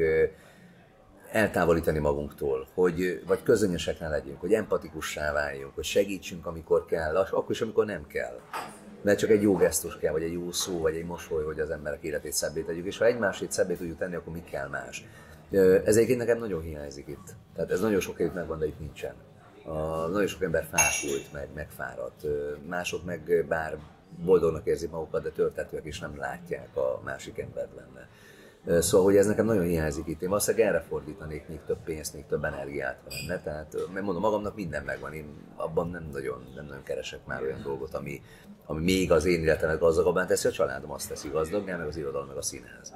eltávolítani magunktól, hogy, vagy közönösek ne legyünk, hogy empatikussá váljunk, hogy segítsünk, amikor kell, akkor is, amikor nem kell. Mert csak egy jó gesztus kell, vagy egy jó szó, vagy egy mosoly, hogy az emberek életét szebbé tegyük, és ha egymásét szebbé tudjuk tenni, akkor mi kell más. Ez egyébként nekem nagyon hiányzik itt. Tehát ez nagyon sok évig megvan, de itt nincsen. A, nagyon sok ember fákult, meg megfáradt. Mások meg bár boldognak érzik magukat, de törtetőek is nem látják a másik embert benne. Szóval, hogy ez nekem nagyon hiányzik itt. Én valószínűleg erre fordítanék még több pénzt, még több energiát benne. Tehát, mert mondom, magamnak minden megvan. Én abban nem nagyon, nem nagyon keresek már olyan dolgot, ami, ami még az én életemet gazdagabbá teszi. A családom azt teszi gazdaggá, meg az irodalom, meg a színház.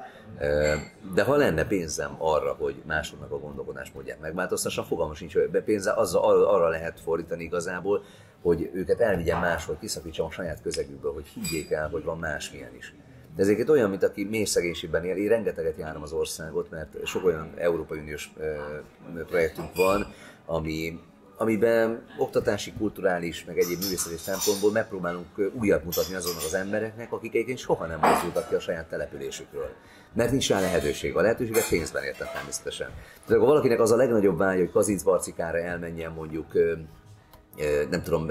De ha lenne pénzem arra, hogy másoknak a gondolkodásmódját megváltoztassa, fogalmam sincs, hogy pénze azzal, arra lehet fordítani igazából, hogy őket elvigyem máshol, kiszakítsam a saját közegükből, hogy higgyék el, hogy van másmilyen is. De ezeket olyan, mint aki mély szegénységben él, én rengeteget járom az országot, mert sok olyan Európai Uniós projektünk van, ami, amiben oktatási, kulturális, meg egyéb művészeti szempontból megpróbálunk újat mutatni azoknak az embereknek, akik egyébként soha nem mozdultak ki a saját településükről. Mert nincs rá lehetőség. A lehetőséget pénzben értem természetesen. Tehát akkor valakinek az a legnagyobb vágya, hogy Kazincbarcikára elmenjen mondjuk, nem tudom,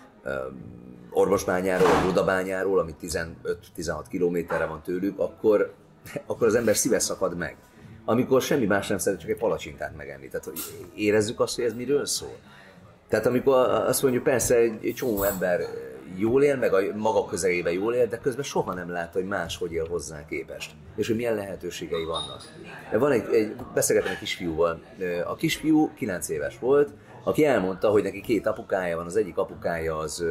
Ormosbányáról, vagy Rudabányáról, ami tizenöt-tizenhat kilométerre van tőlük, akkor, akkor az ember szíve szakad meg. Amikor semmi más nem szeret, csak egy palacsintát megenni. Tehát hogy érezzük azt, hogy ez miről szól. Tehát amikor azt mondjuk, persze egy csomó ember jól él, meg a maga közegében jól él, de közben soha nem lát, hogy más hogy él hozzá képest. És hogy milyen lehetőségei vannak. Van egy, egy beszélgetem egy kisfiúval. A kisfiú kilenc éves volt, aki elmondta, hogy neki két apukája van, az egyik apukája az,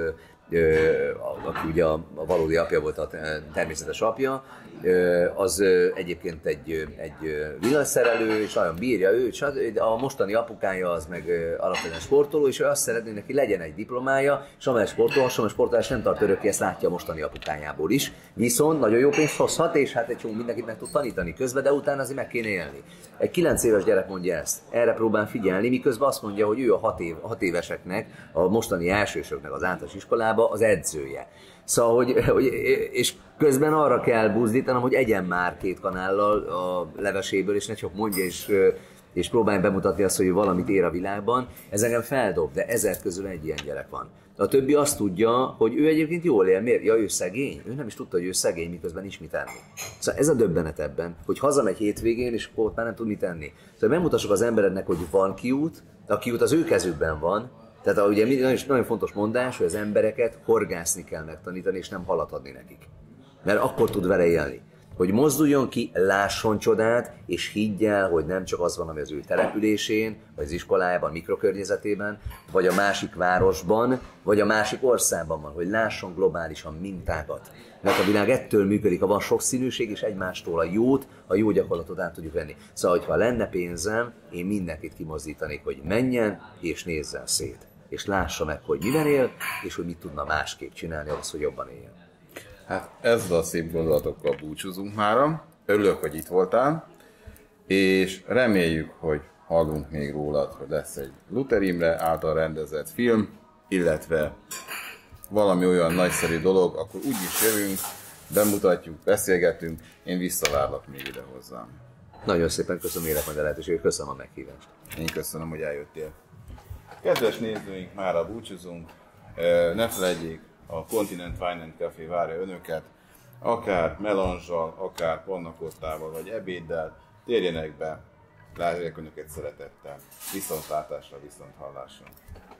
aki ugye a valódi apja volt, a természetes apja, az egyébként egy, egy villanyszerelő, és nagyon bírja őt, a mostani apukája az meg alapvetően sportoló, és ő azt szeretné, neki legyen egy diplomája, és amelyik sportoló, hasonló sportolás nem tart örökké, ezt látja a mostani apukájából is. Viszont nagyon jó pénzt hozhat, és hát egy csomó mindenkit meg tud tanítani közben, de utána azért meg kéne élni. Egy kilenc éves gyerek mondja ezt, erre próbál figyelni, miközben azt mondja, hogy ő a hat, év, hat éveseknek, a mostani elsősöknek az általános iskolába az edzője. Szóval, hogy, hogy, és közben arra kell buzdítanom, hogy egyen már két kanállal a leveséből, és ne csak mondja, és, és próbálj bemutatni azt, hogy valamit ér a világban. Ez engem feldob, de ezer közül egy ilyen gyerek van. A többi azt tudja, hogy ő egyébként jól él. Miért? Ja, ő szegény. Ő nem is tudta, hogy ő szegény, miközben nincs mit tenni. Szóval ez a döbbenet ebben, hogy hazamegy hétvégén, és akkor ott már nem tud mit tenni. Szóval megmutassuk az embereknek, hogy van kiút, a kiút az ő kezükben van. Tehát ugye nagyon, nagyon fontos mondás, hogy az embereket horgászni kell megtanítani, és nem halat adni nekik. Mert akkor tud vele élni. hogy mozduljon ki, lásson csodát, és higgy el, hogy nem csak az van, ami az ő településén, vagy az iskolájában, mikrokörnyezetében, vagy a másik városban, vagy a másik országban van, hogy lásson globálisan mintákat. Mert a világ ettől működik, ha van sokszínűség, és egymástól a jót, a jó gyakorlatot át tudjuk venni. Szóval, ha lenne pénzem, én mindenkit kimozdítanék, hogy menjen és nézzen szét. És lássa meg, hogy miben él, és hogy mit tudna másképp csinálni ahhoz, hogy jobban éljen. Hát ezzel a szép gondolatokkal búcsúzunk mára. Örülök, hogy itt voltál, és reméljük, hogy hallunk még rólad, hogy lesz egy Luther Imre által rendezett film, illetve valami olyan nagyszerű dolog, akkor úgyis jövünk, bemutatjuk, beszélgetünk, én visszavárlak még ide hozzám. Nagyon szépen köszönöm életmond a lehetőséget, köszönöm a meghívást. Én köszönöm, hogy eljöttél. Kedves nézőink, mára búcsúzunk, ne felejtjék, a Continent Wine and Café várja önöket, akár melanzsal, akár pannakottával, vagy ebéddel, térjenek be, látják önöket szeretettel. Viszontlátásra, viszonthallásra.